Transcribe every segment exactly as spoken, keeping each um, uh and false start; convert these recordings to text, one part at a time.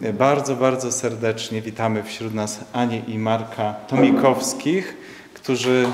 Bardzo, bardzo serdecznie witamy wśród nas Anię i Marka Tomikowskich, którzy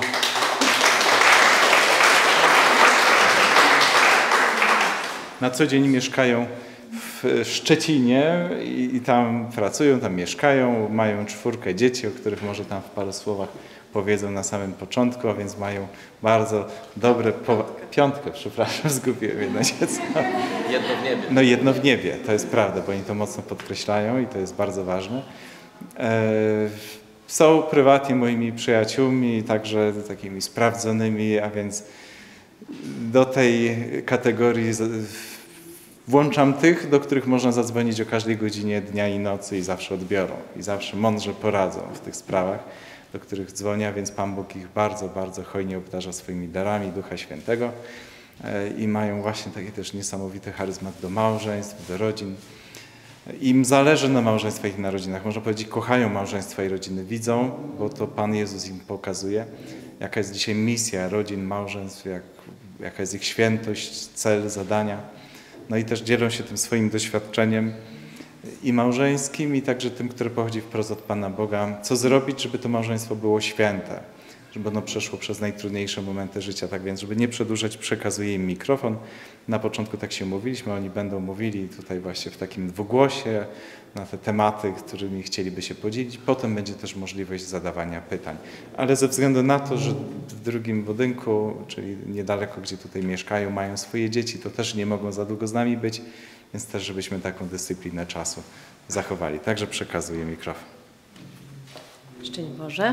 na co dzień mieszkają w Szczecinie i, i tam pracują, tam mieszkają, mają czwórkę dzieci, o których może tam w paru słowach powiedzą na samym początku, a więc mają bardzo dobre... Po... Piątkę, przepraszam, zgubiłem jedno dziecko. Jedno w niebie. No jedno w niebie, to jest prawda, bo oni to mocno podkreślają i to jest bardzo ważne. E, są prywatnie moimi przyjaciółmi, także takimi sprawdzonymi, a więc do tej kategorii włączam tych, do których można zadzwonić o każdej godzinie dnia i nocy i zawsze odbiorą i zawsze mądrze poradzą w tych sprawach, do których dzwonię, więc Pan Bóg ich bardzo, bardzo hojnie obdarza swoimi darami Ducha Świętego i mają właśnie taki też niesamowity charyzmat do małżeństw, do rodzin. Im zależy na małżeństwach i na rodzinach. Można powiedzieć, kochają małżeństwa i rodziny, widzą, bo to Pan Jezus im pokazuje, jaka jest dzisiaj misja rodzin, małżeństw, jak, jaka jest ich świętość, cel, zadania. No i też dzielą się tym swoim doświadczeniem i małżeńskim, i także tym, które pochodzi wprost od Pana Boga. Co zrobić, żeby to małżeństwo było święte, żeby ono przeszło przez najtrudniejsze momenty życia. Tak więc, żeby nie przedłużać, przekazuję im mikrofon. Na początku tak się mówiliśmy, oni będą mówili tutaj właśnie w takim dwugłosie na te tematy, którymi chcieliby się podzielić. Potem będzie też możliwość zadawania pytań. Ale ze względu na to, że w drugim budynku, czyli niedaleko, gdzie tutaj mieszkają, mają swoje dzieci, to też nie mogą za długo z nami być, więc też, żebyśmy taką dyscyplinę czasu zachowali. Także przekazuję mikrofon. Szczęść Boże.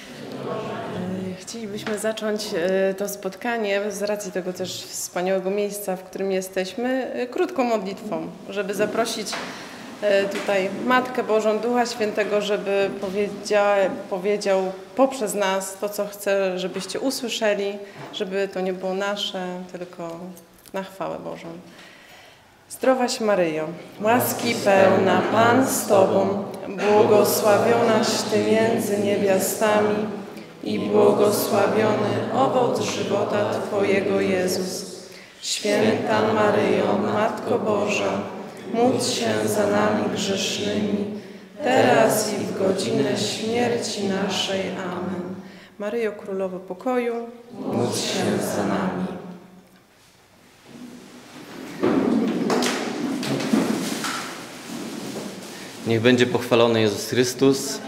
Chcielibyśmy zacząć to spotkanie z racji tego też wspaniałego miejsca, w którym jesteśmy, krótką modlitwą, żeby zaprosić tutaj Matkę Bożą, Ducha Świętego, żeby powiedział, powiedział poprzez nas to, co chce, żebyście usłyszeli, żeby to nie było nasze, tylko na chwałę Bożą. Zdrowaś Maryjo, łaski pełna, Pan z Tobą, błogosławionaś Ty między niewiastami i błogosławiony owoc żywota Twojego Jezus. Święta Maryjo, Matko Boża, módl się za nami grzesznymi, teraz i w godzinę śmierci naszej. Amen. Maryjo, Królowo Pokoju, módl się za nami. Niech będzie pochwalony Jezus Chrystus.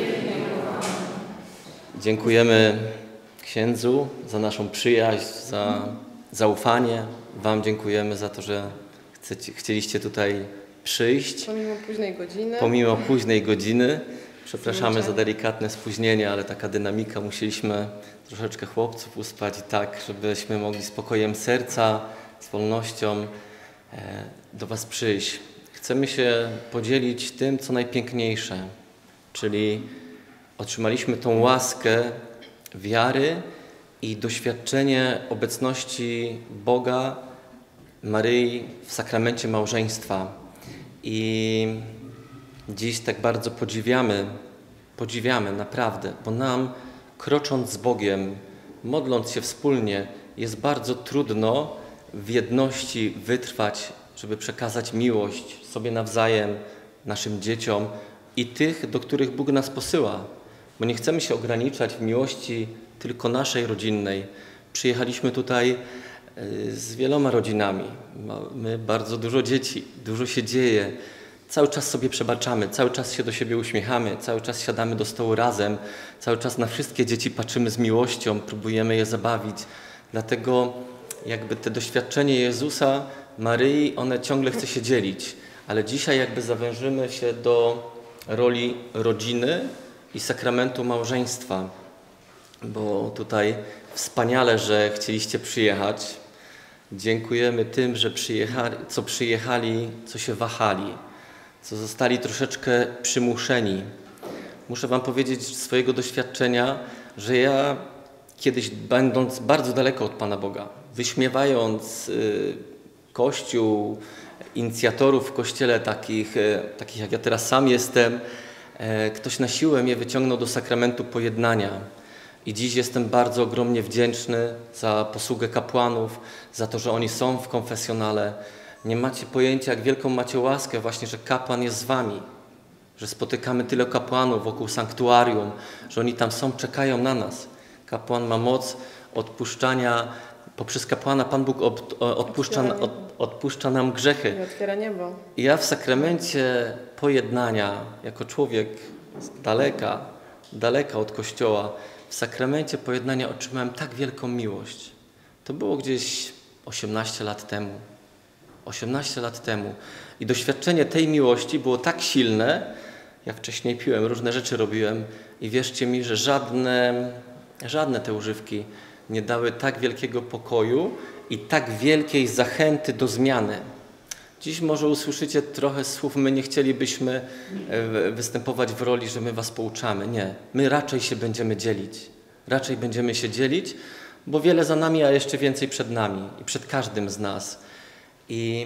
Dziękujemy księdzu za naszą przyjaźń, za zaufanie. Wam dziękujemy za to, że chcecie, chcieliście tutaj przyjść. Pomimo późnej godziny. Pomimo późnej godziny. Przepraszamy za delikatne spóźnienie, ale taka dynamika. Musieliśmy troszeczkę chłopców uspać i tak, żebyśmy mogli spokojem serca, z wolnością do Was przyjść. Chcemy się podzielić tym, co najpiękniejsze, czyli otrzymaliśmy tą łaskę wiary i doświadczenie obecności Boga, Maryi w sakramencie małżeństwa. I dziś tak bardzo podziwiamy, podziwiamy naprawdę, bo nam, krocząc z Bogiem, modląc się wspólnie, jest bardzo trudno w jedności wytrwać, żeby przekazać miłość sobie nawzajem, naszym dzieciom i tych, do których Bóg nas posyła. Bo nie chcemy się ograniczać w miłości tylko naszej rodzinnej. Przyjechaliśmy tutaj z wieloma rodzinami. Mamy bardzo dużo dzieci, dużo się dzieje. Cały czas sobie przebaczamy, cały czas się do siebie uśmiechamy, cały czas siadamy do stołu razem, cały czas na wszystkie dzieci patrzymy z miłością, próbujemy je zabawić. Dlatego jakby te doświadczenie Jezusa, Maryi, one ciągle chce się dzielić. Ale dzisiaj jakby zawężymy się do roli rodziny i sakramentu małżeństwa. Bo tutaj wspaniale, że chcieliście przyjechać. Dziękujemy tym, że przyjechali, co przyjechali, co się wahali, co zostali troszeczkę przymuszeni. Muszę Wam powiedzieć z swojego doświadczenia, że ja kiedyś, będąc bardzo daleko od Pana Boga, wyśmiewając y, Kościół, inicjatorów w Kościele takich, y, takich jak ja teraz sam jestem, y, ktoś na siłę mnie wyciągnął do sakramentu pojednania. I dziś jestem bardzo ogromnie wdzięczny za posługę kapłanów, za to, że oni są w konfesjonale, Nie macie pojęcia, jak wielką macie łaskę właśnie, że kapłan jest z wami, że spotykamy tyle kapłanów wokół sanktuarium, że oni tam są, czekają na nas. Kapłan ma moc odpuszczania, poprzez kapłana Pan Bóg od, odpuszcza, od, odpuszcza nam grzechy. I otwiera niebo. I ja w sakramencie pojednania, jako człowiek z daleka, daleka od Kościoła, w sakramencie pojednania otrzymałem tak wielką miłość. To było gdzieś osiemnaście lat temu. osiemnaście lat temu. I doświadczenie tej miłości było tak silne, ja wcześniej piłem, różne rzeczy robiłem i wierzcie mi, że żadne, żadne te używki nie dały tak wielkiego pokoju i tak wielkiej zachęty do zmiany. Dziś może usłyszycie trochę słów, my nie chcielibyśmy występować w roli, że my was pouczamy. Nie, my raczej się będziemy dzielić. Raczej będziemy się dzielić, bo wiele za nami, a jeszcze więcej przed nami i przed każdym z nas. I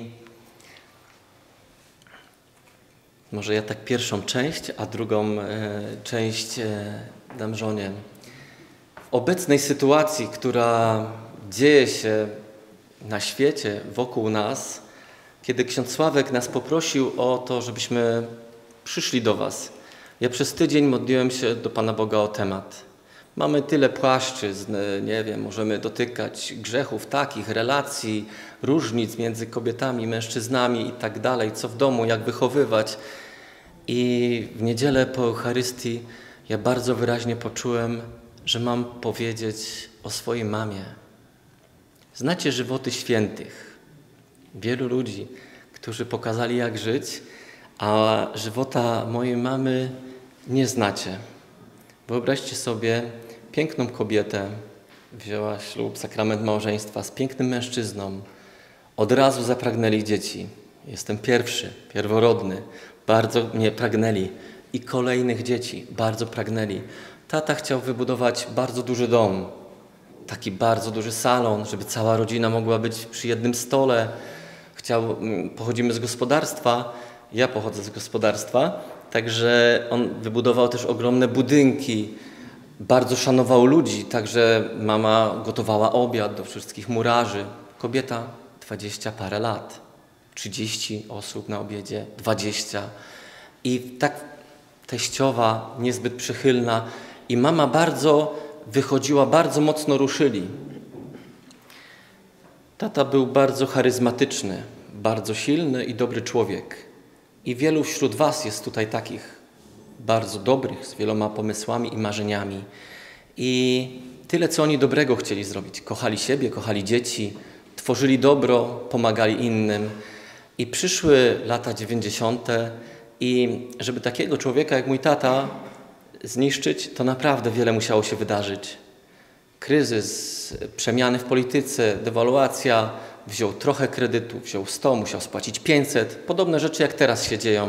może ja tak pierwszą część, a drugą e, część e, dam żonie. W obecnej sytuacji, która dzieje się na świecie, wokół nas, kiedy ksiądz Sławek nas poprosił o to, żebyśmy przyszli do was, ja przez tydzień modliłem się do Pana Boga o temat. Mamy tyle płaszczyzn, nie wiem, możemy dotykać grzechów takich, relacji, różnic między kobietami, mężczyznami i tak dalej, co w domu, jak wychowywać. I w niedzielę po Eucharystii ja bardzo wyraźnie poczułem, że mam powiedzieć o swojej mamie. Znacie żywoty świętych, wielu ludzi, którzy pokazali, jak żyć, a żywota mojej mamy nie znacie. Wyobraźcie sobie, piękną kobietę, wzięła ślub, sakrament małżeństwa z pięknym mężczyzną. Od razu zapragnęli dzieci. Jestem pierwszy, pierworodny. Bardzo mnie pragnęli. I kolejnych dzieci bardzo pragnęli. Tata chciał wybudować bardzo duży dom. Taki bardzo duży salon, żeby cała rodzina mogła być przy jednym stole. Chciał, pochodzimy z gospodarstwa, ja pochodzę z gospodarstwa, także on wybudował też ogromne budynki, bardzo szanował ludzi, także mama gotowała obiad do wszystkich murarzy. Kobieta dwadzieścia parę lat, trzydzieści osób na obiedzie, dwadzieścia. I tak teściowa, niezbyt przychylna i mama bardzo wychodziła, bardzo mocno ruszyli. Tata był bardzo charyzmatyczny, bardzo silny i dobry człowiek. I wielu wśród was jest tutaj takich bardzo dobrych, z wieloma pomysłami i marzeniami. I tyle, co oni dobrego chcieli zrobić. Kochali siebie, kochali dzieci, tworzyli dobro, pomagali innym. I przyszły lata dziewięćdziesiąte i żeby takiego człowieka jak mój tata zniszczyć, to naprawdę wiele musiało się wydarzyć. Kryzys, przemiany w polityce, dewaluacja, wziął trochę kredytu, wziął sto, musiał spłacić pięćset. Podobne rzeczy jak teraz się dzieją.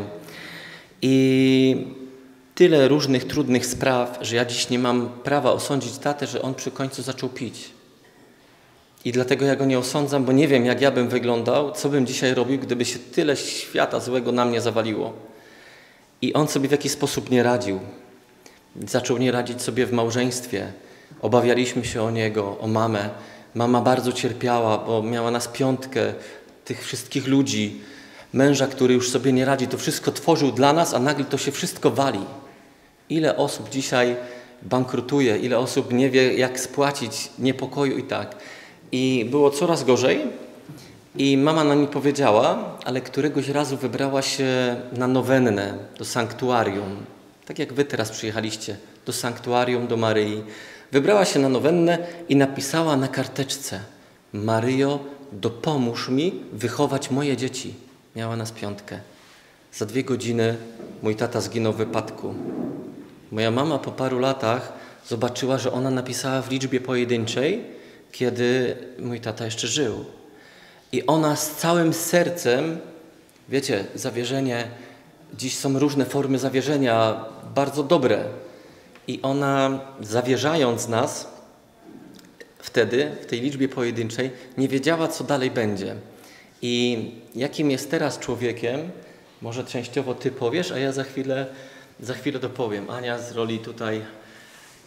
I tyle różnych trudnych spraw, że ja dziś nie mam prawa osądzić tatę, że on przy końcu zaczął pić. I dlatego ja go nie osądzam, bo nie wiem, jak ja bym wyglądał, co bym dzisiaj robił, gdyby się tyle świata złego na mnie zawaliło. I on sobie w jakiś sposób nie radził. Zaczął nie radzić sobie w małżeństwie. Obawialiśmy się o niego, o mamę. Mama bardzo cierpiała, bo miała nas piątkę, tych wszystkich ludzi. Męża, który już sobie nie radzi, to wszystko tworzył dla nas, a nagle to się wszystko wali. Ile osób dzisiaj bankrutuje, ile osób nie wie, jak spłacić niepokoju i tak. I było coraz gorzej. I mama nam mi powiedziała, ale któregoś razu wybrała się na nowennę do sanktuarium. Tak jak wy teraz przyjechaliście do sanktuarium, do Maryi. Wybrała się na nowennę i napisała na karteczce: Maryjo, dopomóż mi wychować moje dzieci. Miała nas piątkę. Za dwie godziny mój tata zginął w wypadku. Moja mama po paru latach zobaczyła, że ona napisała w liczbie pojedynczej, kiedy mój tata jeszcze żył. I ona z całym sercem, wiecie, zawierzenie, dziś są różne formy zawierzenia, bardzo dobre. I ona, zawierzając nas wtedy, w tej liczbie pojedynczej, nie wiedziała, co dalej będzie. I jakim jest teraz człowiekiem, może częściowo ty powiesz, a ja za chwilę, za chwilę dopowiem. Ania z roli tutaj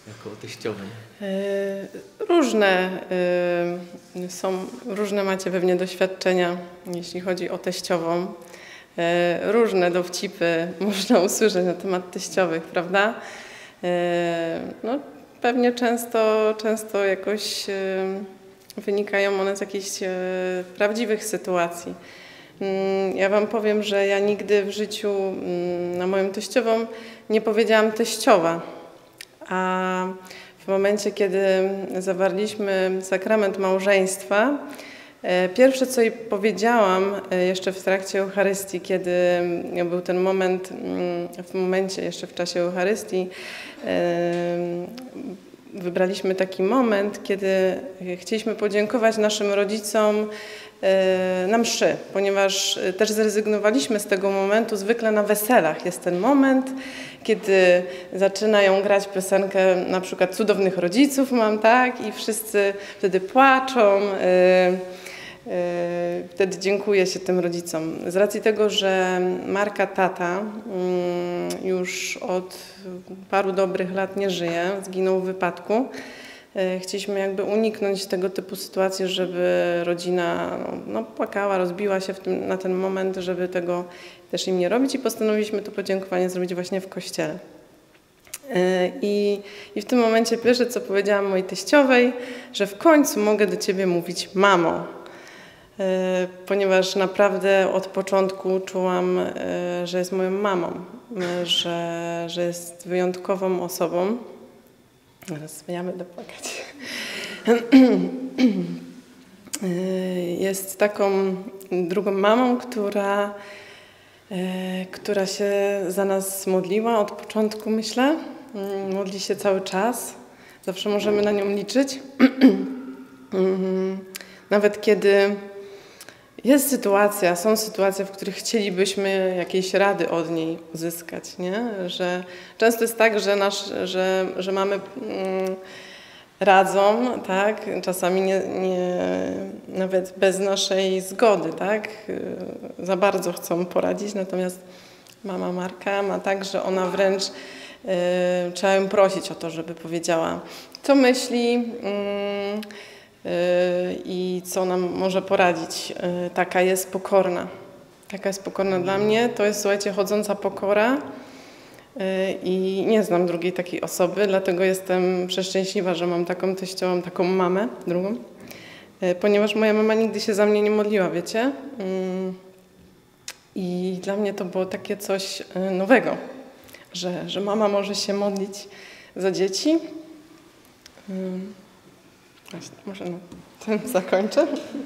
jako o teściowej? Yy, Różne yy, są, różne macie pewnie doświadczenia, jeśli chodzi o teściową. Yy, Różne dowcipy można usłyszeć na temat teściowych, prawda? Yy, No, pewnie często, często jakoś yy, wynikają one z jakichś yy, prawdziwych sytuacji. Yy, Ja Wam powiem, że ja nigdy w życiu yy, na moją teściową nie powiedziałam teściowa. A w momencie, kiedy zawarliśmy sakrament małżeństwa, pierwsze, co jej powiedziałam jeszcze w trakcie Eucharystii, kiedy był ten moment, w momencie jeszcze w czasie Eucharystii, wybraliśmy taki moment, kiedy chcieliśmy podziękować naszym rodzicom na mszy, ponieważ też zrezygnowaliśmy z tego momentu. Zwykle na weselach jest ten moment, kiedy zaczynają grać piosenkę na przykład Cudownych Rodziców mam, tak? I wszyscy wtedy płaczą. Wtedy dziękuję się tym rodzicom. Z racji tego, że Marka tata już od paru dobrych lat nie żyje, zginął w wypadku, chcieliśmy jakby uniknąć tego typu sytuacji, żeby rodzina no, no, płakała, rozbiła się w tym, na ten moment, żeby tego też im nie robić i postanowiliśmy to podziękowanie zrobić właśnie w kościele. I, I w tym momencie pierwsze, co powiedziałam mojej teściowej, że w końcu mogę do ciebie mówić mamo. Ponieważ naprawdę od początku czułam, że jest moją mamą, że, że jest wyjątkową osobą. Teraz ja będę płakać. Jest taką drugą mamą, która, która się za nas modliła od początku, myślę. Modli się cały czas. Zawsze możemy na nią liczyć. Nawet kiedy jest sytuacja, są sytuacje, w których chcielibyśmy jakiejś rady od niej uzyskać, nie? Że często jest tak, że, nasz, że, że mamy mm, radzą, tak? Czasami nie, nie, nawet bez naszej zgody, tak? Za bardzo chcą poradzić, natomiast mama Marka ma tak, że ona wręcz y, trzeba ją prosić o to, żeby powiedziała, co myśli, y, i co nam może poradzić. Taka jest pokorna. Taka jest pokorna dla mnie. To jest, słuchajcie, chodząca pokora i nie znam drugiej takiej osoby, dlatego jestem przeszczęśliwa, że mam taką teściową, taką mamę, drugą, ponieważ moja mama nigdy się za mnie nie modliła, wiecie? I dla mnie to było takie coś nowego, że, że mama może się modlić za dzieci. Właśnie, może na tym zakończę.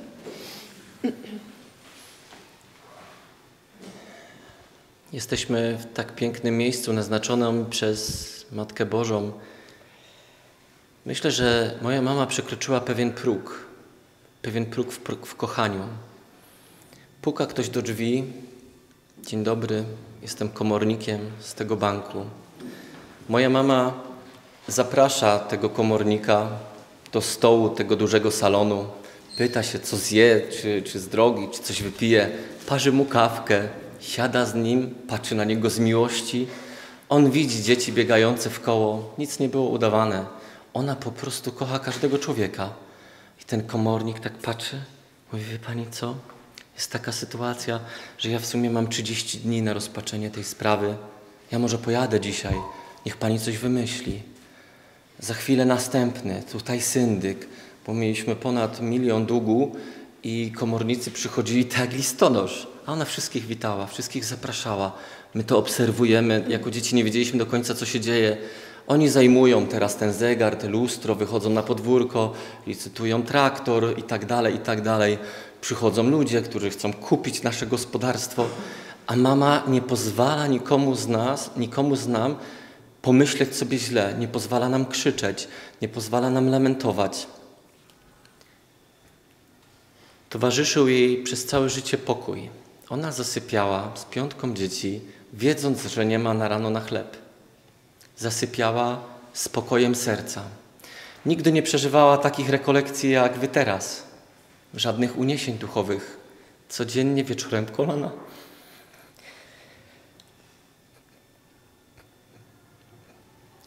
Jesteśmy w tak pięknym miejscu naznaczonym przez Matkę Bożą. Myślę, że moja mama przekroczyła pewien próg, pewien próg w, w kochaniu. Puka ktoś do drzwi. Dzień dobry, jestem komornikiem z tego banku. Moja mama zaprasza tego komornika do stołu tego dużego salonu, pyta się, co zje, czy, czy z drogi, czy coś wypije, parzy mu kawkę, siada z nim, patrzy na niego z miłości. On widzi dzieci biegające w koło, nic nie było udawane. Ona po prostu kocha każdego człowieka. I ten komornik tak patrzy, mówi, wie pani co? Jest taka sytuacja, że ja w sumie mam trzydzieści dni na rozpatrzenie tej sprawy. Ja może pojadę dzisiaj, niech pani coś wymyśli. Za chwilę następny, tutaj syndyk, bo mieliśmy ponad milion długu i komornicy przychodzili tak jak listonosz, a ona wszystkich witała, wszystkich zapraszała. My to obserwujemy, jako dzieci nie wiedzieliśmy do końca, co się dzieje. Oni zajmują teraz ten zegar, te lustro, wychodzą na podwórko, licytują traktor i tak dalej, i tak dalej. Przychodzą ludzie, którzy chcą kupić nasze gospodarstwo, a mama nie pozwala nikomu z nas, nikomu z nam pomyśleć sobie źle, nie pozwala nam krzyczeć, nie pozwala nam lamentować. Towarzyszył jej przez całe życie pokój. Ona zasypiała z piątką dzieci, wiedząc, że nie ma na rano na chleb. Zasypiała spokojem serca. Nigdy nie przeżywała takich rekolekcji jak wy teraz. Żadnych uniesień duchowych. Codziennie wieczorem kolana.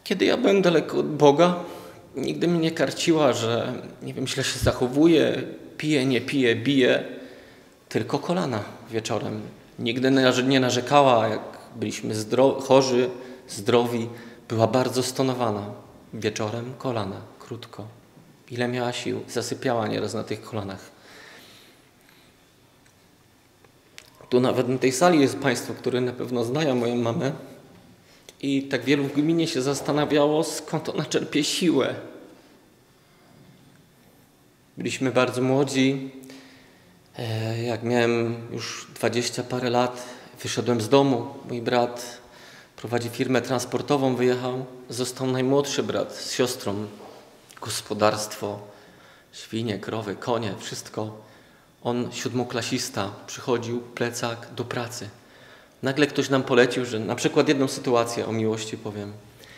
Kiedy ja byłem daleko od Boga, nigdy mnie nie karciła, że nie wiem, źle się zachowuję, piję, nie piję, biję, tylko kolana wieczorem. Nigdy nie narzekała, jak byliśmy zdro- chorzy, zdrowi, była bardzo stonowana. Wieczorem kolana, krótko. Ile miała sił, zasypiała nieraz na tych kolanach. Tu nawet na tej sali jest państwo, które na pewno znają moją mamę i tak wielu w gminie się zastanawiało, skąd ona czerpie siłę. Byliśmy bardzo młodzi. Jak miałem już dwadzieścia parę lat, wyszedłem z domu. Mój brat prowadzi firmę transportową, wyjechał. Został najmłodszy brat z siostrą. Gospodarstwo, świnie, krowy, konie, wszystko. On, siódmoklasista, przychodził, plecak, do pracy. Nagle ktoś nam polecił, że na przykład jedną sytuację o miłości powiem.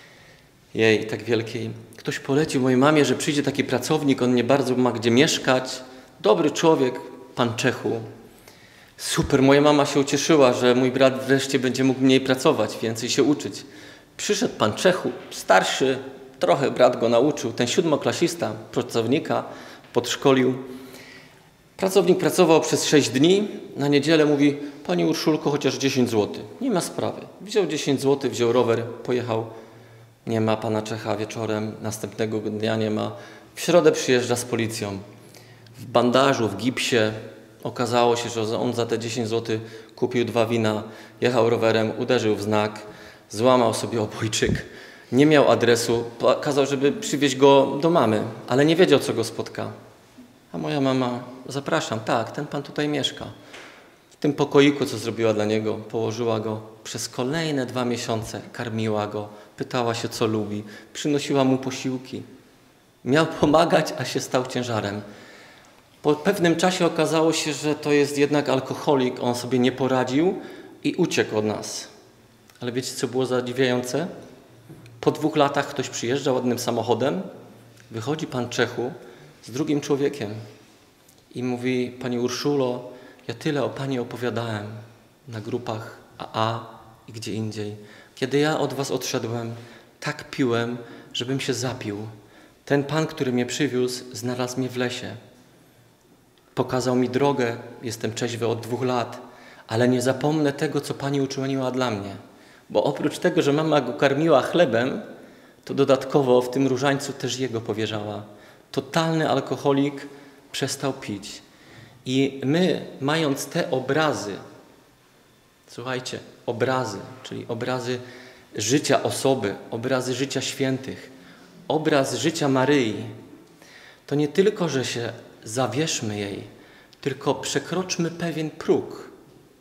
Jej, tak wielkiej. Ktoś polecił mojej mamie, że przyjdzie taki pracownik, on nie bardzo ma gdzie mieszkać. Dobry człowiek, pan Czechu. Super, moja mama się ucieszyła, że mój brat wreszcie będzie mógł mniej pracować, więcej się uczyć. Przyszedł pan Czechu, starszy, trochę brat go nauczył. Ten siódmoklasista, pracownika, podszkolił. Pracownik pracował przez sześć dni, na niedzielę mówi: pani Urszulko, chociaż dziesięć złotych. Nie ma sprawy. Wziął dziesięć złotych, wziął rower, pojechał. Nie ma pana Czecha wieczorem, następnego dnia nie ma. W środę przyjeżdża z policją. W bandażu, w gipsie. Okazało się, że on za te dziesięć złotych kupił dwa wina, jechał rowerem, uderzył w znak, złamał sobie obojczyk. Nie miał adresu, kazał, żeby przywieźć go do mamy, ale nie wiedział, co go spotka. A moja mama: zapraszam, tak, ten pan tutaj mieszka. W tym pokoiku, co zrobiła dla niego, położyła go przez kolejne dwa miesiące, karmiła go, pytała się, co lubi, przynosiła mu posiłki. Miał pomagać, a się stał ciężarem. Po pewnym czasie okazało się, że to jest jednak alkoholik, on sobie nie poradził i uciekł od nas. Ale wiecie, co było zadziwiające? Po dwóch latach ktoś przyjeżdża ładnym samochodem, wychodzi pan Czechu z drugim człowiekiem i mówi: pani Urszulo, ja tyle o pani opowiadałem na grupach A A i gdzie indziej. Kiedy ja od was odszedłem, tak piłem, żebym się zapił. Ten pan, który mnie przywiózł, znalazł mnie w lesie. Pokazał mi drogę, jestem trzeźwy od dwóch lat, ale nie zapomnę tego, co pani uczyniła dla mnie. Bo oprócz tego, że mama go karmiła chlebem, to dodatkowo w tym różańcu też jego powierzała. Totalny alkoholik przestał pić. I my, mając te obrazy, słuchajcie, obrazy, czyli obrazy życia osoby, obrazy życia świętych, obraz życia Maryi, to nie tylko, że się zawierzmy jej, tylko przekroczmy pewien próg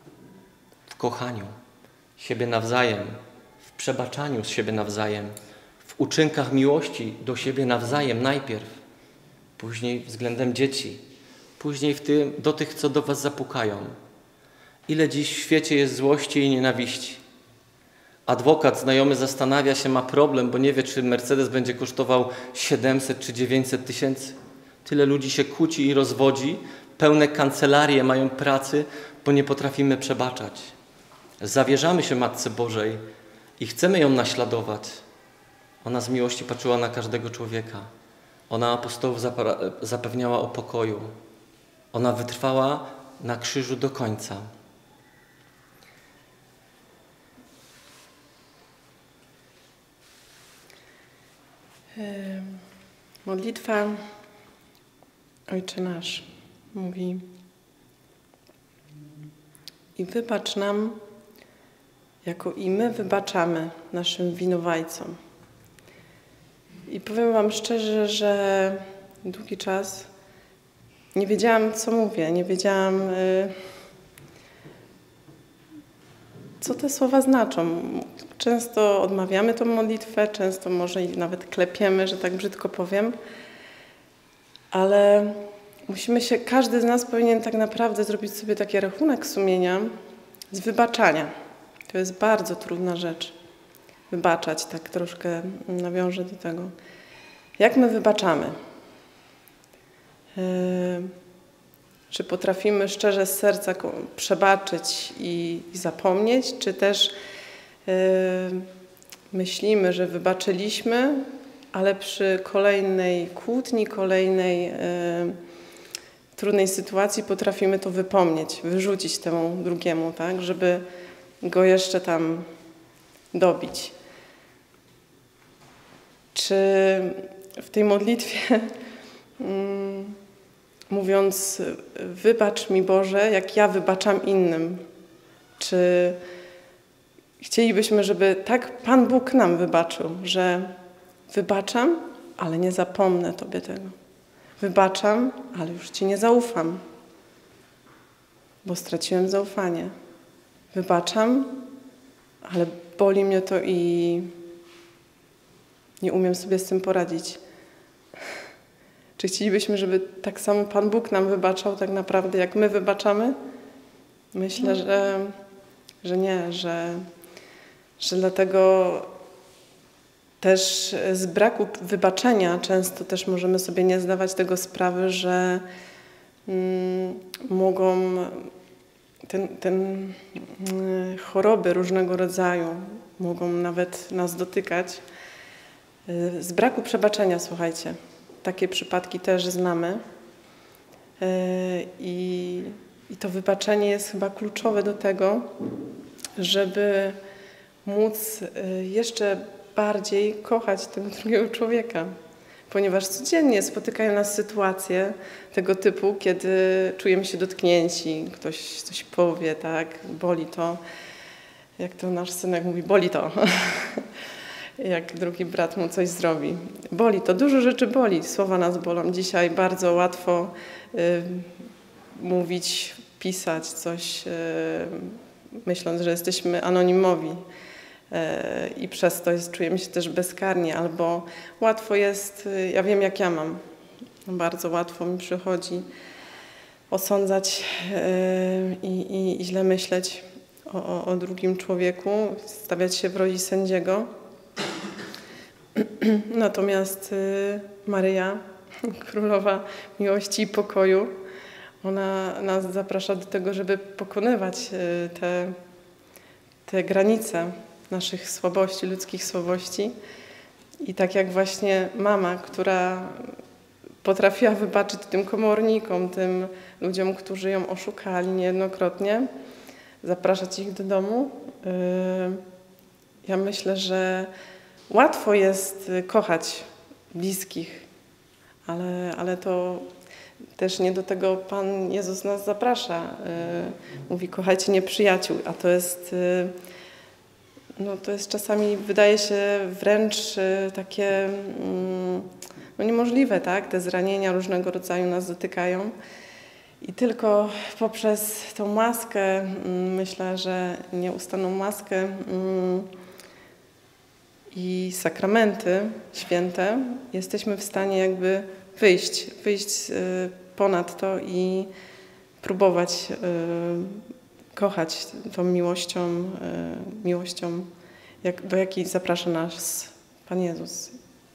w kochaniu siebie nawzajem, w przebaczaniu z siebie nawzajem, w uczynkach miłości do siebie nawzajem najpierw, później względem dzieci, później w tym, do tych, co do was zapukają. Ile dziś w świecie jest złości i nienawiści. Adwokat znajomy zastanawia się, ma problem, bo nie wie, czy Mercedes będzie kosztował siedemset czy dziewięćset tysięcy. Tyle ludzi się kłóci i rozwodzi, pełne kancelarie mają pracy, bo nie potrafimy przebaczać. Zawierzamy się Matce Bożej i chcemy ją naśladować. Ona z miłości patrzyła na każdego człowieka. Ona apostołów zapewniała o pokoju. Ona wytrwała na krzyżu do końca. Modlitwa Ojcze Nasz mówi: i wybacz nam, jako i my wybaczamy naszym winowajcom. I powiem wam szczerze, że długi czas nie wiedziałam, co mówię, nie wiedziałam, co te słowa znaczą. Często odmawiamy tą modlitwę, często może i nawet klepiemy, że tak brzydko powiem, ale musimy się, każdy z nas powinien tak naprawdę zrobić sobie taki rachunek sumienia z wybaczania. To jest bardzo trudna rzecz. Wybaczać, tak troszkę nawiążę do tego. Jak my wybaczamy? Yy, czy potrafimy szczerze z serca przebaczyć i, i zapomnieć, czy też yy, myślimy, że wybaczyliśmy, ale przy kolejnej kłótni, kolejnej e, trudnej sytuacji potrafimy to wypomnieć, wyrzucić temu drugiemu, tak, żeby go jeszcze tam dobić. Czy w tej modlitwie mm, mówiąc wybacz mi Boże, jak ja wybaczam innym, czy chcielibyśmy, żeby tak Pan Bóg nam wybaczył, że wybaczam, ale nie zapomnę Tobie tego. Wybaczam, ale już Ci nie zaufam, bo straciłem zaufanie. Wybaczam, ale boli mnie to i nie umiem sobie z tym poradzić. Czy chcielibyśmy, żeby tak samo Pan Bóg nam wybaczał tak naprawdę, jak my wybaczamy? Myślę, że, że nie, że, że dlatego też z braku wybaczenia często też możemy sobie nie zdawać tego sprawy, że mm, mogą ten, ten, y, choroby różnego rodzaju mogą nawet nas dotykać. Y, z braku przebaczenia, słuchajcie, takie przypadki też znamy. Y, i, I to wybaczenie jest chyba kluczowe do tego, żeby móc y, jeszcze bardziej kochać tego drugiego człowieka. Ponieważ codziennie spotykają nas sytuacje tego typu, kiedy czujemy się dotknięci, ktoś coś powie, tak, boli to, jak to nasz synek mówi, boli to, jak drugi brat mu coś zrobi. Boli to, dużo rzeczy boli, słowa nas bolą. Dzisiaj bardzo łatwo y, mówić, pisać coś, y, myśląc, że jesteśmy anonimowi. I przez to jest, czujemy się też bezkarni, albo łatwo jest, ja wiem jak ja mam, bardzo łatwo mi przychodzi osądzać i, i, i źle myśleć o, o, o drugim człowieku, stawiać się w roli sędziego. Natomiast Maryja, Królowa Miłości i Pokoju, ona nas zaprasza do tego, żeby pokonywać te, te granice naszych słabości, ludzkich słabości. I tak jak właśnie mama, która potrafiła wybaczyć tym komornikom, tym ludziom, którzy ją oszukali niejednokrotnie, zapraszać ich do domu. Ja myślę, że łatwo jest kochać bliskich, ale, ale to też nie do tego Pan Jezus nas zaprasza. Mówi, kochajcie nieprzyjaciół, a to jest... No to jest czasami, wydaje się, wręcz takie no niemożliwe, tak? Te zranienia różnego rodzaju nas dotykają. I tylko poprzez tą maskę, myślę, że nieustanną maskę i sakramenty święte, jesteśmy w stanie jakby wyjść, wyjść ponad to i próbować kochać tą miłością, miłością, jak, do jakiej zaprasza nas Pan Jezus.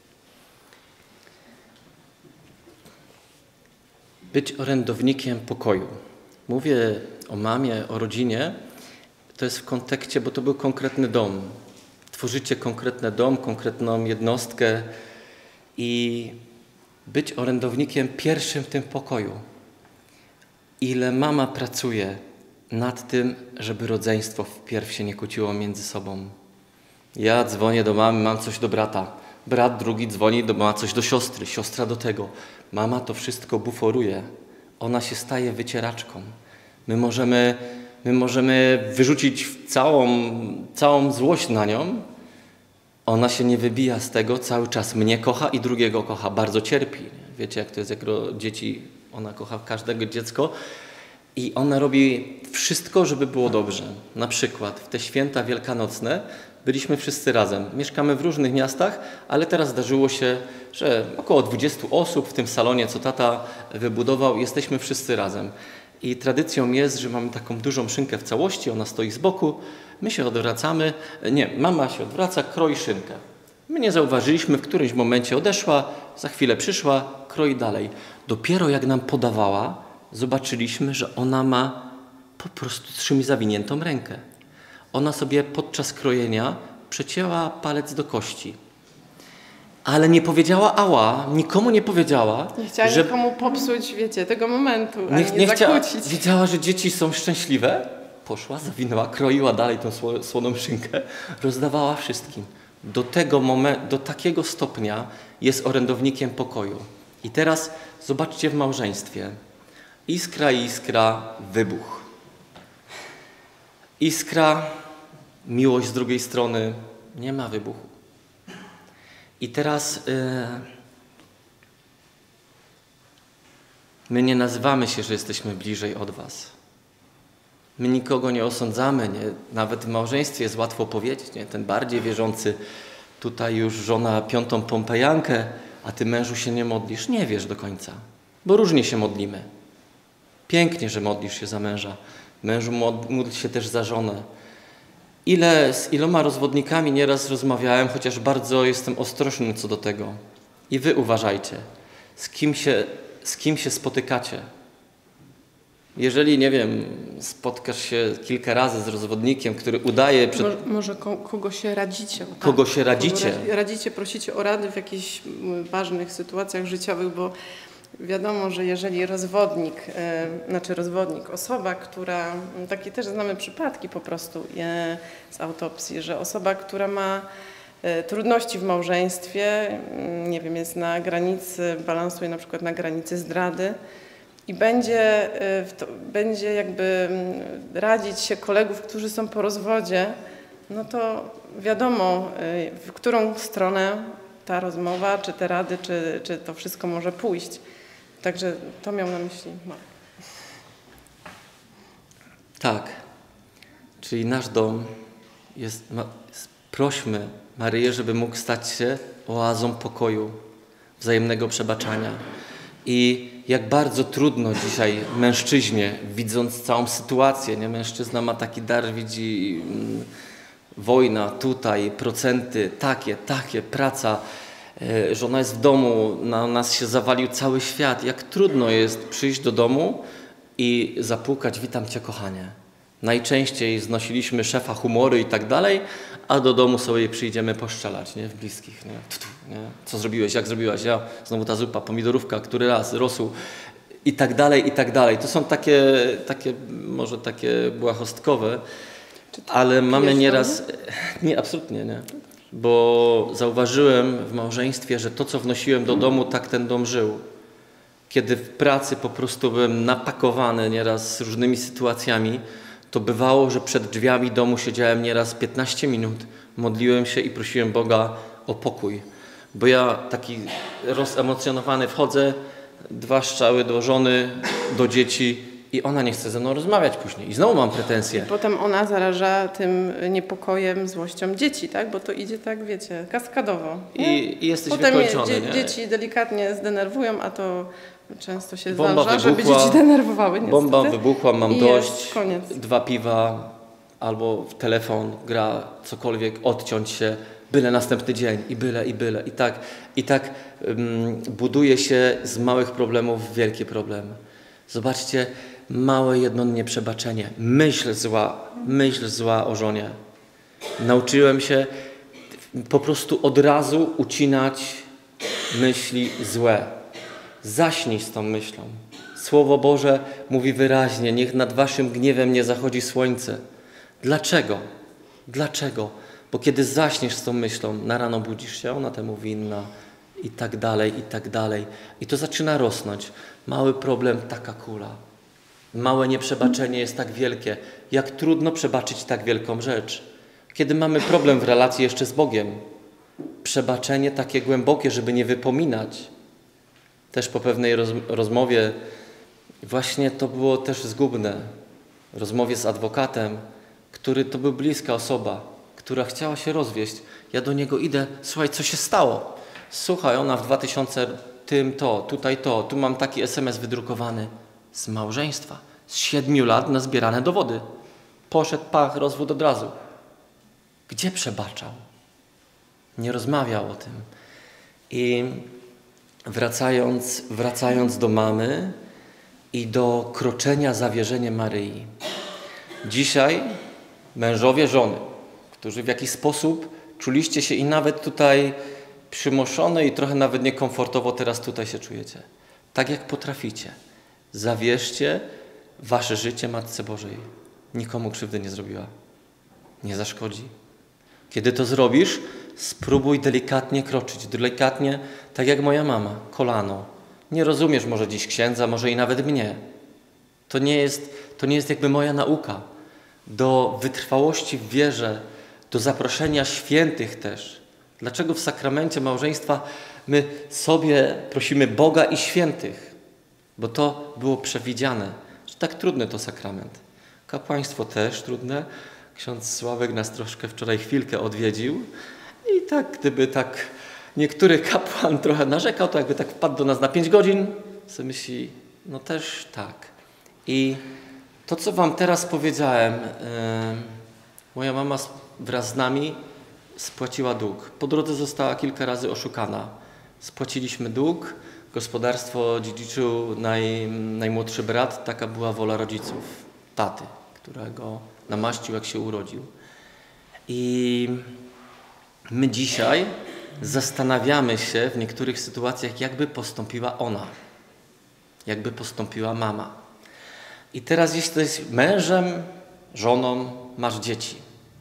Być orędownikiem pokoju. Mówię o mamie, o rodzinie. To jest w kontekście, bo to był konkretny dom. Tworzycie konkretny dom, konkretną jednostkę i być orędownikiem pierwszym w tym pokoju. Ile mama pracuje nad tym, żeby rodzeństwo wpierw się nie kłóciło między sobą. Ja dzwonię do mamy, mam coś do brata. Brat drugi dzwoni, do, ma coś do siostry, siostra do tego. Mama to wszystko buforuje. Ona się staje wycieraczką. My możemy, my możemy wyrzucić całą, całą złość na nią. Ona się nie wybija z tego, cały czas mnie kocha i drugiego kocha. Bardzo cierpi. Wiecie, jak to jest, jak dzieci, ona kocha każdego dziecko. I ona robi wszystko, żeby było dobrze. Na przykład w te święta wielkanocne byliśmy wszyscy razem. Mieszkamy w różnych miastach, ale teraz zdarzyło się, że około dwudziestu osób w tym salonie, co tata wybudował, jesteśmy wszyscy razem. I tradycją jest, że mamy taką dużą szynkę w całości, ona stoi z boku, my się odwracamy, nie, mama się odwraca, kroi szynkę. My nie zauważyliśmy, w którymś momencie odeszła, za chwilę przyszła, kroi dalej. Dopiero jak nam podawała, zobaczyliśmy, że ona ma po prostu trzy zawiniętą rękę. Ona sobie podczas krojenia przecięła palec do kości. Ale nie powiedziała ała, nikomu nie powiedziała. Nie chciała że... nikomu popsuć, wiecie, tego momentu, Nie, ani nie, nie chciała, zakłócić. wiedziała, że dzieci są szczęśliwe. Poszła, zawinęła, kroiła dalej tą sło, słoną szynkę, rozdawała wszystkim. Do tego momentu, do takiego stopnia jest orędownikiem pokoju. I teraz zobaczcie w małżeństwie. Iskra, iskra, wybuch. Iskra, miłość z drugiej strony, nie ma wybuchu. I teraz yy, my nie nazywamy się, że jesteśmy bliżej od was. My nikogo nie osądzamy, nie? Nawet w małżeństwie jest łatwo powiedzieć, nie? Ten bardziej wierzący, tutaj już żona piątą pompejankę, a ty mężu się nie modlisz. Nie wiesz do końca, bo różnie się modlimy. Pięknie, że modlisz się za męża. Mężu, módl się też za żonę. Ile, z iloma rozwodnikami nieraz rozmawiałem, chociaż bardzo jestem ostrożny co do tego. I wy uważajcie, z kim się, z kim się spotykacie. Jeżeli, nie wiem, spotkasz się kilka razy z rozwodnikiem, który udaje... Przed... Może, może ko kogo się radzicie. Tak? Kogo się radzicie. Kogo radzicie, prosicie o rady w jakichś ważnych sytuacjach życiowych, bo wiadomo, że jeżeli rozwodnik, e, znaczy rozwodnik, osoba, która, takie też znamy przypadki po prostu e, z autopsji, że osoba, która ma e, trudności w małżeństwie, m, nie wiem, jest na granicy, balansuje na przykład na granicy zdrady, i będzie, to, będzie jakby radzić się kolegów, którzy są po rozwodzie, no to wiadomo, w którą stronę ta rozmowa, czy te rady, czy, czy to wszystko może pójść. Także to miał na myśli Marek. Tak. Czyli nasz dom jest, ma, prośmy Maryję, żeby mógł stać się oazą pokoju, wzajemnego przebaczania. I jak bardzo trudno dzisiaj mężczyźnie, widząc całą sytuację, nie? Mężczyzna ma taki dar, widzi mm, wojna tutaj, procenty, takie, takie, praca, yy, żona jest w domu, na nas się zawalił cały świat. Jak trudno jest przyjść do domu i zapukać, witam cię kochanie. Najczęściej znosiliśmy szefa humory i tak dalej, a do domu sobie przyjdziemy poszczelać, nie? W bliskich, nie? Tu, tu, nie? Co zrobiłeś, jak zrobiłaś, ja, znowu ta zupa, pomidorówka, który raz, rosół i tak dalej, i tak dalej. To są takie, takie może takie błahostkowe, ale mamy nieraz... Nie, absolutnie nie. Bo zauważyłem w małżeństwie, że to, co wnosiłem do domu, tak ten dom żył. Kiedy w pracy po prostu byłem napakowany nieraz z różnymi sytuacjami, to bywało, że przed drzwiami domu siedziałem nieraz piętnaście minut, modliłem się i prosiłem Boga o pokój. Bo ja taki rozemocjonowany wchodzę, dwa strzały do żony, do dzieci i ona nie chce ze mną rozmawiać później. I znowu mam pretensje. Potem ona zaraża tym niepokojem, złością dzieci, tak? Bo to idzie tak, wiecie, kaskadowo. I, i jesteś Potem wykończony. dzie nie? dzieci delikatnie zdenerwują, a to często się Bomba zdarza, żeby wybuchła, dzieci denerwowały niestety. Bomba wybuchła, mam I dość, jest koniec. dwa piwa albo w telefon, gra, cokolwiek, odciąć się, byle następny dzień i byle, i byle. I tak, i tak um, buduje się z małych problemów wielkie problemy. Zobaczcie, małe jedno nieprzebaczenie, myśl zła, myśl zła o żonie. Nauczyłem się po prostu od razu ucinać myśli złe. Zaśnij z tą myślą. Słowo Boże mówi wyraźnie, niech nad waszym gniewem nie zachodzi słońce. Dlaczego? Dlaczego? Bo kiedy zaśniesz z tą myślą, na rano budzisz się, ona temu winna i tak dalej, i tak dalej. I to zaczyna rosnąć. Mały problem, taka kula. Małe nieprzebaczenie jest tak wielkie. Jak trudno przebaczyć tak wielką rzecz. Kiedy mamy problem w relacji jeszcze z Bogiem. Przebaczenie takie głębokie, żeby nie wypominać. Też po pewnej roz, rozmowie, właśnie to było też zgubne, rozmowie z adwokatem, który to był bliska osoba, która chciała się rozwieść. Ja do niego idę, słuchaj, co się stało? Słuchaj, ona w dwa tysiące tym to, tutaj to, tu mam taki es em es wydrukowany z małżeństwa, z siedmiu lat na zbierane dowody. Poszedł, pach, rozwód od razu. Gdzie przebaczał? Nie rozmawiał o tym. I wracając, wracając do mamy i do kroczenia zawierzenia Maryi. Dzisiaj mężowie, żony, którzy w jakiś sposób czuliście się i nawet tutaj przymuszone i trochę nawet niekomfortowo teraz tutaj się czujecie. Tak jak potraficie. Zawierzcie wasze życie Matce Bożej. Nikomu krzywdy nie zrobiła. Nie zaszkodzi. Kiedy to zrobisz, spróbuj delikatnie kroczyć. Delikatnie, tak jak moja mama, kolano. Nie rozumiesz może dziś księdza, może i nawet mnie. To nie jest, to nie jest jakby moja nauka. Do wytrwałości w wierze, do zaproszenia świętych też. Dlaczego w sakramencie małżeństwa my sobie prosimy Boga i świętych? Bo to było przewidziane, że tak trudny to sakrament. Kapłaństwo też trudne. Ksiądz Sławek nas troszkę wczoraj chwilkę odwiedził i tak gdyby tak niektóry kapłan trochę narzekał, to jakby tak wpadł do nas na pięć godzin, sobie myśli, no też tak. I to, co wam teraz powiedziałem, yy, moja mama wraz z nami spłaciła dług. Po drodze została kilka razy oszukana. Spłaciliśmy dług, gospodarstwo dziedziczył naj, najmłodszy brat, taka była wola rodziców, taty, którego namaścił, jak się urodził. I my dzisiaj zastanawiamy się w niektórych sytuacjach, jakby postąpiła ona, jakby postąpiła mama. I teraz jeśli jesteś mężem, żoną, masz dzieci.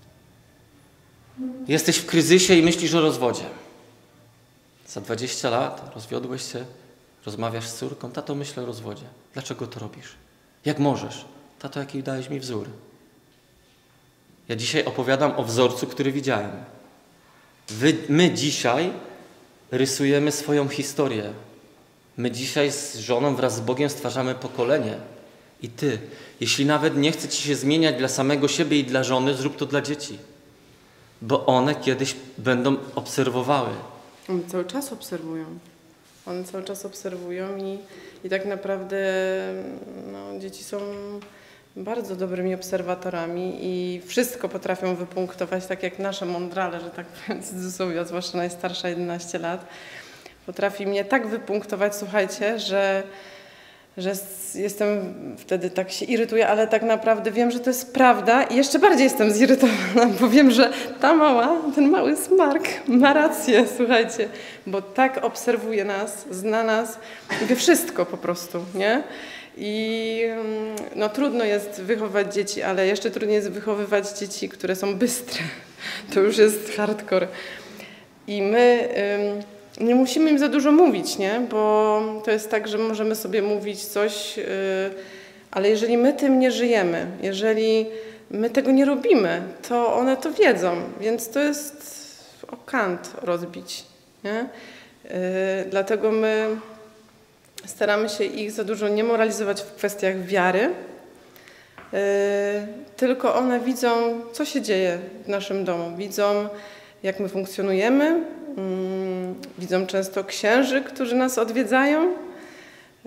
Jesteś w kryzysie i myślisz o rozwodzie. Za dwadzieścia lat rozwiodłeś się, rozmawiasz z córką, tato, myślę o rozwodzie. Dlaczego to robisz? Jak możesz? Tato, jaki dałeś mi wzór? Ja dzisiaj opowiadam o wzorcu, który widziałem. Wy, my dzisiaj rysujemy swoją historię. My dzisiaj z żoną wraz z Bogiem stwarzamy pokolenie. I ty, jeśli nawet nie chce ci się zmieniać dla samego siebie i dla żony, zrób to dla dzieci. Bo one kiedyś będą obserwowały. One cały czas obserwują. One cały czas obserwują i, i tak naprawdę no, dzieci są bardzo dobrymi obserwatorami i wszystko potrafią wypunktować, tak jak nasze mądrale, że tak powiem, cudzysłowie, zwłaszcza najstarsza jedenaście lat. Potrafi mnie tak wypunktować, słuchajcie, że, że jestem wtedy tak się irytuję, ale tak naprawdę wiem, że to jest prawda i jeszcze bardziej jestem zirytowana, bo wiem, że ta mała, ten mały smark ma rację, słuchajcie, bo tak obserwuje nas, zna nas i wie wszystko po prostu, nie? I no, trudno jest wychowywać dzieci, ale jeszcze trudniej jest wychowywać dzieci, które są bystre. To już jest hardcore. I my ym, nie musimy im za dużo mówić, nie? Bo to jest tak, że możemy sobie mówić coś, yy, ale jeżeli my tym nie żyjemy, jeżeli my tego nie robimy, to one to wiedzą, więc to jest o kant rozbić, nie? Yy, dlatego my staramy się ich za dużo nie moralizować w kwestiach wiary, yy, tylko one widzą, co się dzieje w naszym domu. Widzą, jak my funkcjonujemy, yy, widzą często księży, którzy nas odwiedzają, yy,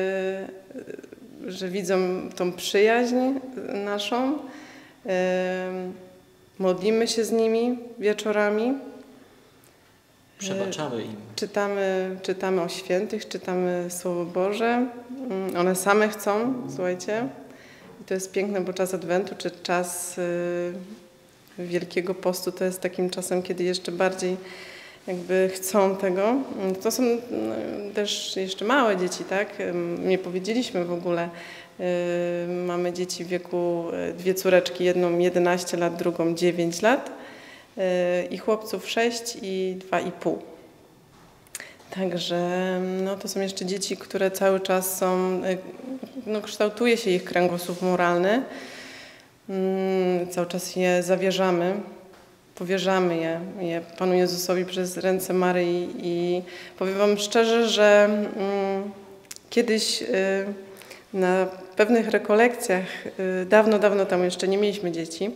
że widzą tą przyjaźń naszą. Yy, modlimy się z nimi wieczorami. Przebaczamy im. Czytamy, czytamy o świętych, czytamy Słowo Boże. One same chcą, słuchajcie. I to jest piękne, bo czas Adwentu, czy czas y, Wielkiego Postu to jest takim czasem, kiedy jeszcze bardziej jakby chcą tego. To są y, też jeszcze małe dzieci, tak? Nie powiedzieliśmy w ogóle. Y, mamy dzieci w wieku, dwie córeczki, jedną jedenaście lat, drugą dziewięć lat. I chłopców sześć i dwa i pół. Także no, to są jeszcze dzieci, które cały czas są, no, kształtuje się ich kręgosłup moralny. Hmm, cały czas je zawierzamy, powierzamy je, je Panu Jezusowi przez ręce Maryi i powiem wam szczerze, że hmm, kiedyś y, na pewnych rekolekcjach, y, dawno, dawno temu jeszcze nie mieliśmy dzieci,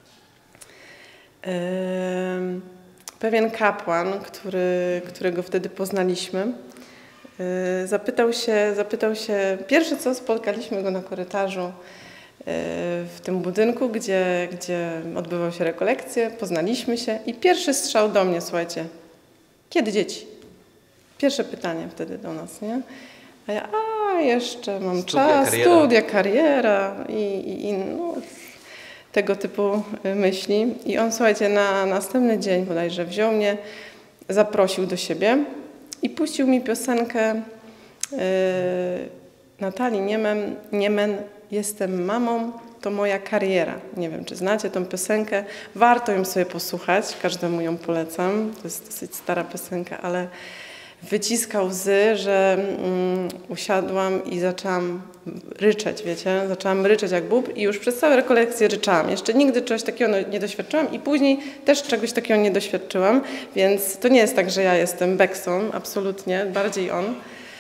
pewien kapłan, który, którego wtedy poznaliśmy, zapytał się, zapytał się, pierwsze co, spotkaliśmy go na korytarzu w tym budynku, gdzie, gdzie odbywał się rekolekcje, poznaliśmy się i pierwszy strzał do mnie, słuchajcie, kiedy dzieci? Pierwsze pytanie wtedy do nas, nie? A ja, a jeszcze mam Studia, czas, kariera. studia, kariera i, i, i no, tego typu myśli. I on, słuchajcie, na następny dzień bodajże wziął mnie, zaprosił do siebie i puścił mi piosenkę yy, Natalii Niemen, Niemen Jestem mamą, to moja kariera. Nie wiem, czy znacie tą piosenkę. Warto ją sobie posłuchać, każdemu ją polecam. To jest dosyć stara piosenka, ale wyciska łzy, że um, usiadłam i zaczęłam ryczeć, wiecie. Zaczęłam ryczeć jak bób i już przez całe rekolekcje ryczałam. Jeszcze nigdy czegoś takiego nie doświadczyłam i później też czegoś takiego nie doświadczyłam, więc to nie jest tak, że ja jestem beksą, absolutnie, bardziej on.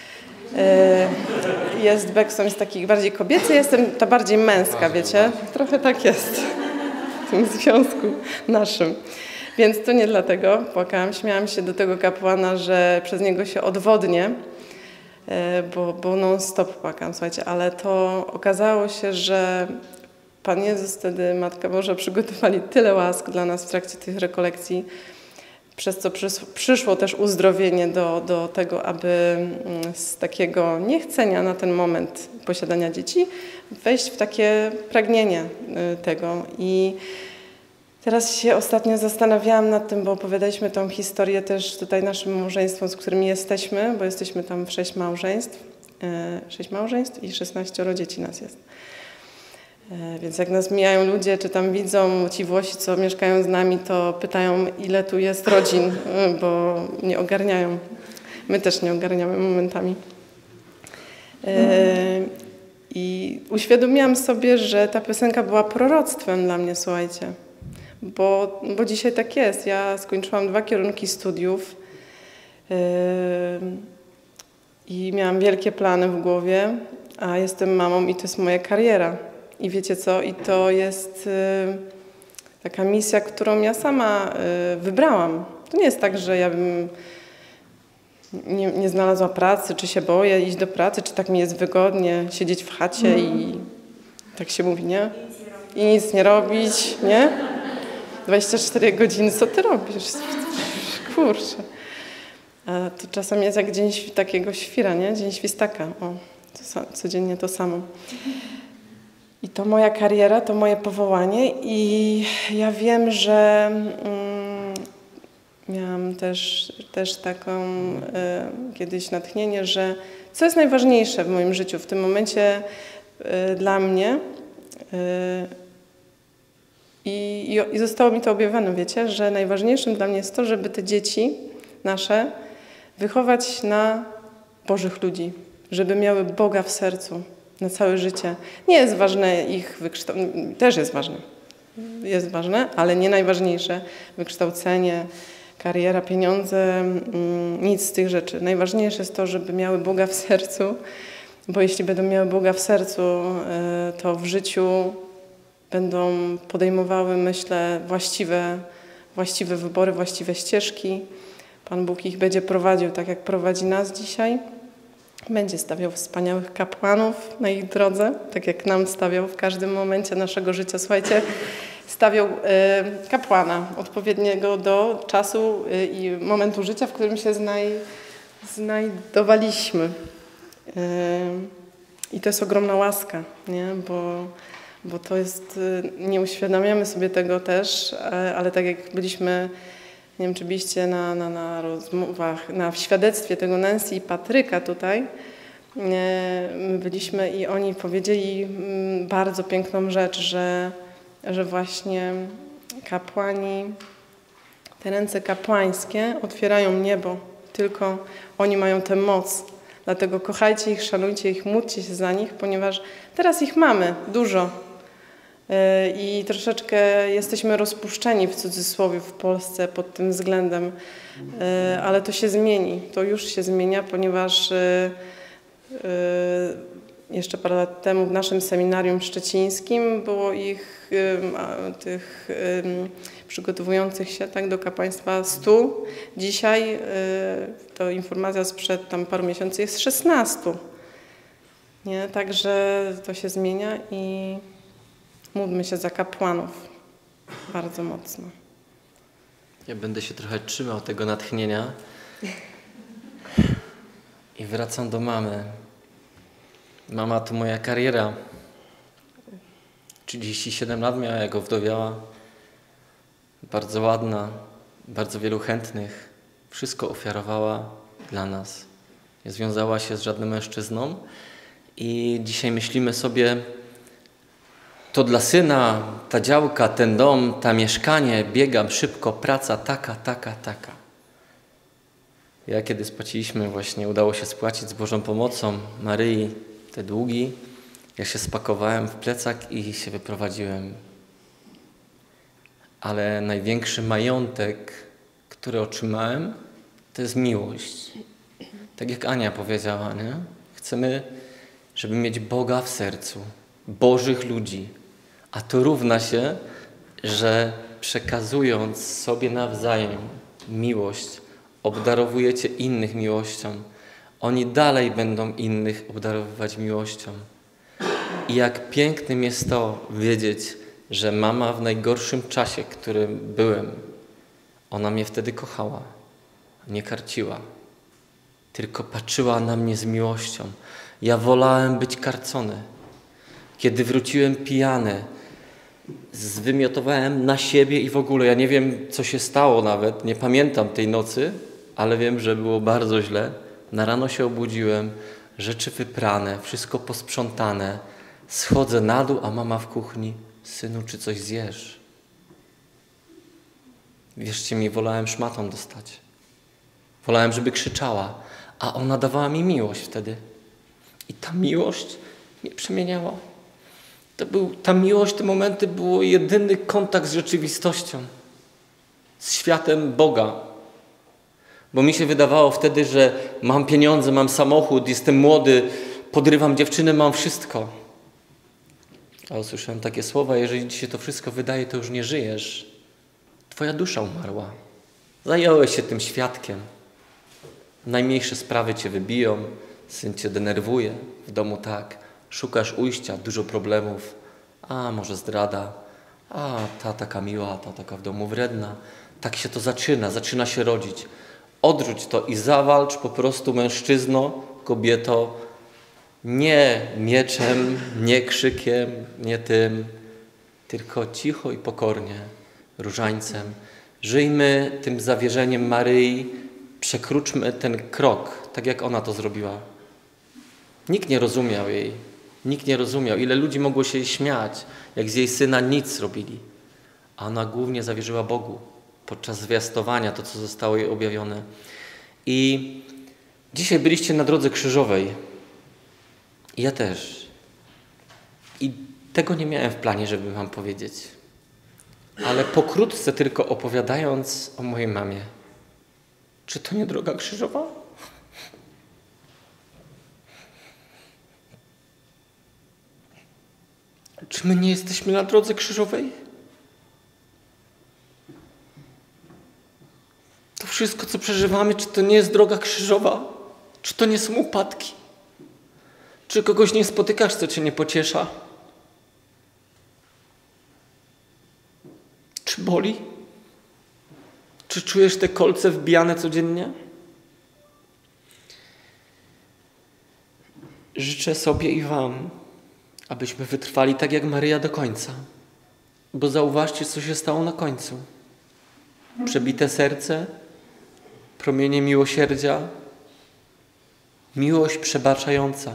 Jest beksą, jest taki bardziej kobiecy, jestem ta bardziej męska, wiecie. Trochę tak jest w tym związku naszym. Więc to nie dlatego płakałam, śmiałam się do tego kapłana, że przez niego się odwodnię, bo, bo non-stop płakam, słuchajcie, ale to okazało się, że Pan Jezus wtedy, Matka Boża przygotowali tyle łask dla nas w trakcie tych rekolekcji, przez co przyszło też uzdrowienie do, do tego, aby z takiego niechcenia na ten moment posiadania dzieci wejść w takie pragnienie tego. I teraz się ostatnio zastanawiałam nad tym, bo opowiadaliśmy tą historię też tutaj naszym małżeństwom, z którymi jesteśmy, bo jesteśmy tam w sześć małżeństw, sześć małżeństw i szesnaścioro dzieci nas jest. Więc jak nas mijają ludzie, czy tam widzą ci Włosi, co mieszkają z nami, to pytają, ile tu jest rodzin, bo nie ogarniają. My też nie ogarniamy momentami. I uświadomiłam sobie, że ta piosenka była proroctwem dla mnie, słuchajcie. Bo, bo dzisiaj tak jest. Ja skończyłam dwa kierunki studiów i miałam wielkie plany w głowie, a jestem mamą i to jest moja kariera. I wiecie co? I to jest y, taka misja, którą ja sama y, wybrałam. To nie jest tak, że ja bym nie, nie znalazła pracy, czy się boję iść do pracy, czy tak mi jest wygodnie siedzieć w chacie mm. i tak się mówi, nie? I nic nie robić, nie? dwadzieścia cztery godziny, co ty robisz? Kurczę. A to czasem jest jak dzień takiego świra, nie? Dzień świstaka. O, to, codziennie to samo. I to moja kariera, to moje powołanie i ja wiem, że mm, miałam też, też taką y, kiedyś natchnienie, że co jest najważniejsze w moim życiu w tym momencie y, dla mnie y, i, i zostało mi to objawione, wiecie, że najważniejszym dla mnie jest to, żeby te dzieci nasze wychować na Bożych ludzi, żeby miały Boga w sercu. Na całe życie. Nie jest ważne ich wykształcenie, też jest ważne, jest ważne, ale nie najważniejsze. Wykształcenie, kariera, pieniądze, nic z tych rzeczy. Najważniejsze jest to, żeby miały Boga w sercu, bo jeśli będą miały Boga w sercu, to w życiu będą podejmowały, myślę, właściwe, właściwe wybory, właściwe ścieżki. Pan Bóg ich będzie prowadził tak, jak prowadzi nas dzisiaj. Będzie stawiał wspaniałych kapłanów na ich drodze, tak jak nam stawiał w każdym momencie naszego życia. Słuchajcie, stawiał y, kapłana odpowiedniego do czasu y, i momentu życia, w którym się znaj, znajdowaliśmy. Y, I to jest ogromna łaska, nie? Bo, bo to jest, y, nie uświadamiamy sobie tego też, ale, ale tak jak byliśmy, nie wiem, czy byliście na, na, na rozmowach, na w świadectwie tego Nancy i Patryka tutaj, my byliśmy i oni powiedzieli bardzo piękną rzecz, że, że właśnie kapłani, te ręce kapłańskie otwierają niebo, tylko oni mają tę moc. Dlatego kochajcie ich, szanujcie ich, módlcie się za nich, ponieważ teraz ich mamy dużo. I troszeczkę jesteśmy rozpuszczeni w cudzysłowie w Polsce pod tym względem, ale to się zmieni, to już się zmienia, ponieważ jeszcze parę lat temu w naszym seminarium szczecińskim było ich, tych przygotowujących się tak do kapłaństwa stu. Dzisiaj, to informacja sprzed tam paru miesięcy, jest szesnastu. Nie? Także to się zmienia i módlmy się za kapłanów bardzo mocno. Ja będę się trochę trzymał tego natchnienia i wracam do mamy. Mama to moja kariera. trzydzieści siedem lat miała jako wdowiała. Bardzo ładna, bardzo wielu chętnych. Wszystko ofiarowała dla nas. Nie związała się z żadnym mężczyzną. I dzisiaj myślimy sobie, to dla syna, ta działka, ten dom, ta mieszkanie, biegam szybko, praca taka, taka, taka. Ja kiedy spłaciliśmy, właśnie udało się spłacić z Bożą pomocą Maryi te długi, ja się spakowałem w plecak i się wyprowadziłem. Ale największy majątek, który otrzymałem, to jest miłość. Tak jak Ania powiedziała, nie? Chcemy, żeby mieć Boga w sercu, Bożych ludzi. A to równa się, że przekazując sobie nawzajem miłość, obdarowujecie innych miłością. Oni dalej będą innych obdarowywać miłością. I jak pięknym jest to wiedzieć, że mama w najgorszym czasie, którym byłem, ona mnie wtedy kochała, nie karciła, tylko patrzyła na mnie z miłością. Ja wolałem być karcony. Kiedy wróciłem pijany, zwymiotowałem na siebie i w ogóle, ja nie wiem, co się stało nawet, nie pamiętam tej nocy, ale wiem, że było bardzo źle. Na rano się obudziłem, rzeczy wyprane, wszystko posprzątane. Schodzę na dół, a mama w kuchni: synu, czy coś zjesz? Wierzcie mi, wolałem szmatą dostać. Wolałem, żeby krzyczała, a ona dawała mi miłość wtedy. I ta miłość mnie przemieniała. To był, ta miłość, te momenty było jedyny kontakt z rzeczywistością, z światem Boga. Bo mi się wydawało wtedy, że mam pieniądze, mam samochód, jestem młody, podrywam dziewczynę, mam wszystko. A usłyszałem takie słowa: jeżeli ci się to wszystko wydaje, to już nie żyjesz. Twoja dusza umarła. Zająłeś się tym świadkiem. Najmniejsze sprawy cię wybiją, syn cię denerwuje, w domu tak. Szukasz ujścia, dużo problemów. A może zdrada, a ta taka miła, ta taka w domu wredna. Tak się to zaczyna, zaczyna się rodzić. Odrzuć to i zawalcz po prostu, mężczyzno, kobieto, nie mieczem, nie krzykiem, nie tym, tylko cicho i pokornie, różańcem. Żyjmy tym zawierzeniem Maryi, przekróczmy ten krok, tak jak ona to zrobiła. Nikt nie rozumiał jej, nikt nie rozumiał, ile ludzi mogło się jej śmiać, jak z jej syna nic robili. A ona głównie zawierzyła Bogu podczas zwiastowania, to co zostało jej objawione. I dzisiaj byliście na drodze krzyżowej. I ja też. I tego nie miałem w planie, żeby wam powiedzieć. Ale pokrótce tylko opowiadając o mojej mamie. Czy to nie droga krzyżowa? Czy my nie jesteśmy na drodze krzyżowej? To wszystko, co przeżywamy, czy to nie jest droga krzyżowa? Czy to nie są upadki? Czy kogoś nie spotykasz, co cię nie pociesza? Czy boli? Czy czujesz te kolce wbijane codziennie? Życzę sobie i wam, abyśmy wytrwali tak jak Maryja do końca. Bo zauważcie, co się stało na końcu. Przebite serce, promienie miłosierdzia, miłość przebaczająca.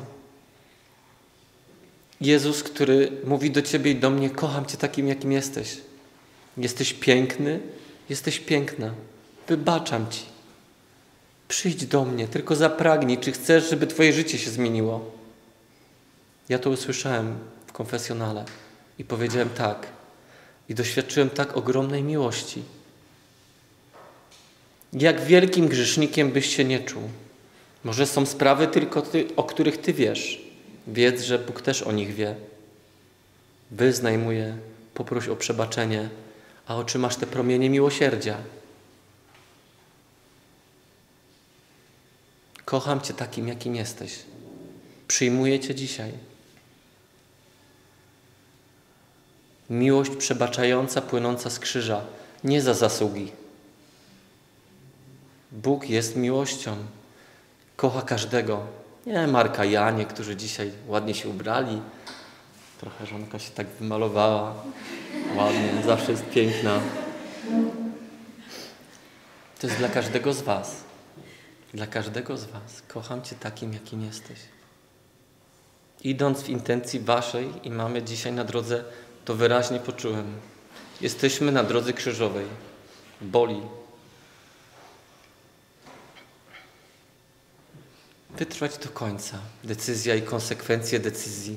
Jezus, który mówi do ciebie i do mnie: kocham cię takim, jakim jesteś. Jesteś piękny, jesteś piękna. Wybaczam ci. Przyjdź do mnie, tylko zapragnij, czy chcesz, żeby twoje życie się zmieniło. Ja to usłyszałem w konfesjonale i powiedziałem tak. I doświadczyłem tak ogromnej miłości. Jak wielkim grzesznikiem byś się nie czuł. Może są sprawy tylko, ty, o których ty wiesz. Wiedz, że Bóg też o nich wie. Wyznaj mu je, poproś o przebaczenie, a otrzymasz te promienie miłosierdzia. Kocham cię takim, jakim jesteś. Przyjmuję cię dzisiaj. Miłość przebaczająca, płynąca z krzyża, nie za zasługi. Bóg jest miłością. Kocha każdego. Nie Marka, Janie, którzy dzisiaj ładnie się ubrali. trochę żonka się tak wymalowała. Ładnie, zawsze jest piękna. To jest dla każdego z was. Dla każdego z was. Kocham cię takim, jakim jesteś. Idąc w intencji waszej i mamy dzisiaj na drodze, to wyraźnie poczułem. Jesteśmy na drodze krzyżowej. Boli. Wytrwać do końca. Decyzja i konsekwencje decyzji.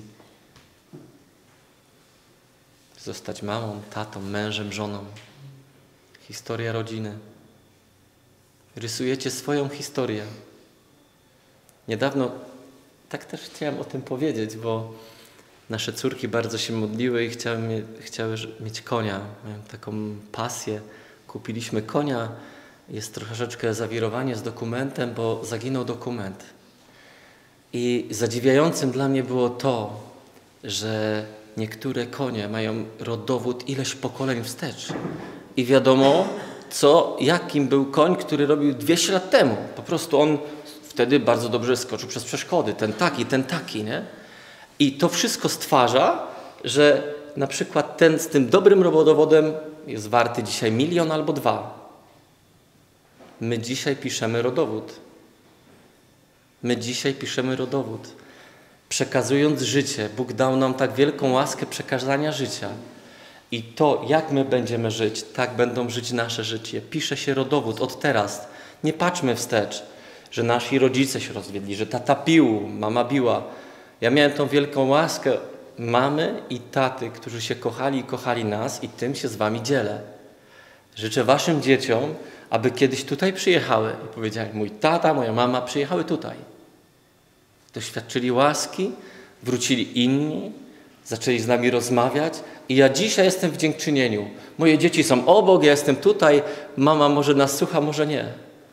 Zostać mamą, tatą, mężem, żoną. Historia rodziny. Rysujecie swoją historię. Niedawno tak też chciałem o tym powiedzieć, bo nasze córki bardzo się modliły i chciały, mie chciały mieć konia. Miałem taką pasję. Kupiliśmy konia. Jest troszeczkę zawirowanie z dokumentem, bo zaginął dokument. I zadziwiającym dla mnie było to, że niektóre konie mają rodowód ileś pokoleń wstecz. I wiadomo, co, jakim był koń, który robił dwieście lat temu. Po prostu on wtedy bardzo dobrze skoczył przez przeszkody. Ten taki, ten taki, nie? I to wszystko stwarza, że na przykład ten z tym dobrym rodowodem jest warty dzisiaj milion albo dwa. My dzisiaj piszemy rodowód. My dzisiaj piszemy rodowód. Przekazując życie, Bóg dał nam tak wielką łaskę przekazania życia. I to, jak my będziemy żyć, tak będą żyć nasze życie. Pisze się rodowód od teraz. Nie patrzmy wstecz, że nasi rodzice się rozwiedli, że tata pił, mama biła. Ja miałem tą wielką łaskę mamy i taty, którzy się kochali i kochali nas i tym się z wami dzielę. Życzę waszym dzieciom, aby kiedyś tutaj przyjechały i powiedzieli, mój tata, moja mama przyjechały tutaj. Doświadczyli łaski, wrócili inni, zaczęli z nami rozmawiać i ja dzisiaj jestem w dziękczynieniu. Moje dzieci są obok, ja jestem tutaj, mama może nas słucha, może nie.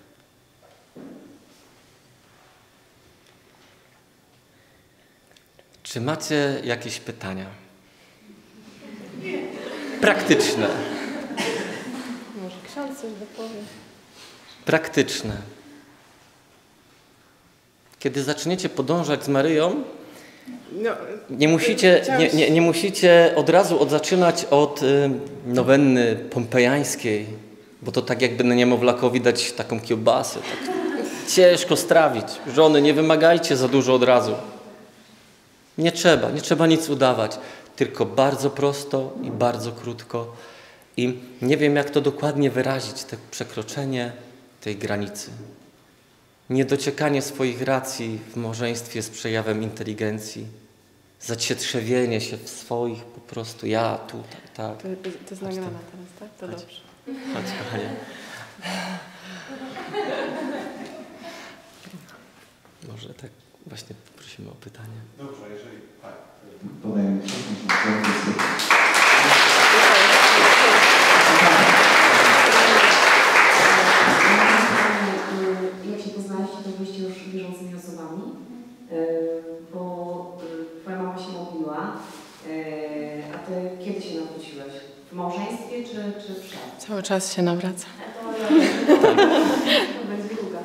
Czy macie jakieś pytania? Praktyczne. Może ksiądz coś dopowie. Praktyczne. Kiedy zaczniecie podążać z Maryją, No, nie musicie, nie, chciałeś- nie, nie musicie od razu od zaczynać od y, nowenny pompejańskiej, bo to tak jakby niemowlakowi dać taką kiełbasę. Tak ciężko strawić. Żony, nie wymagajcie za dużo od razu. Nie trzeba, nie trzeba nic udawać, tylko bardzo prosto i bardzo krótko. I nie wiem, jak to dokładnie wyrazić, to przekroczenie tej granicy. Niedociekanie swoich racji w małżeństwie jest przejawem inteligencji. Zacietrzewienie się w swoich po prostu ja tutaj, tak. To, to, to jest nagrane teraz, tak? To Chodź. dobrze. Chodź, kochanie. Może tak właśnie prosimy o pytanie. Dobrze, jeżeli tak. Podajemy Jak się poznaliście, to byliście już wierzącymi osobami, bo twoja mama się modliła, a ty kiedy się nawróciłeś? W małżeństwie czy, czy przed? Cały czas się nawraca. To będzie długa.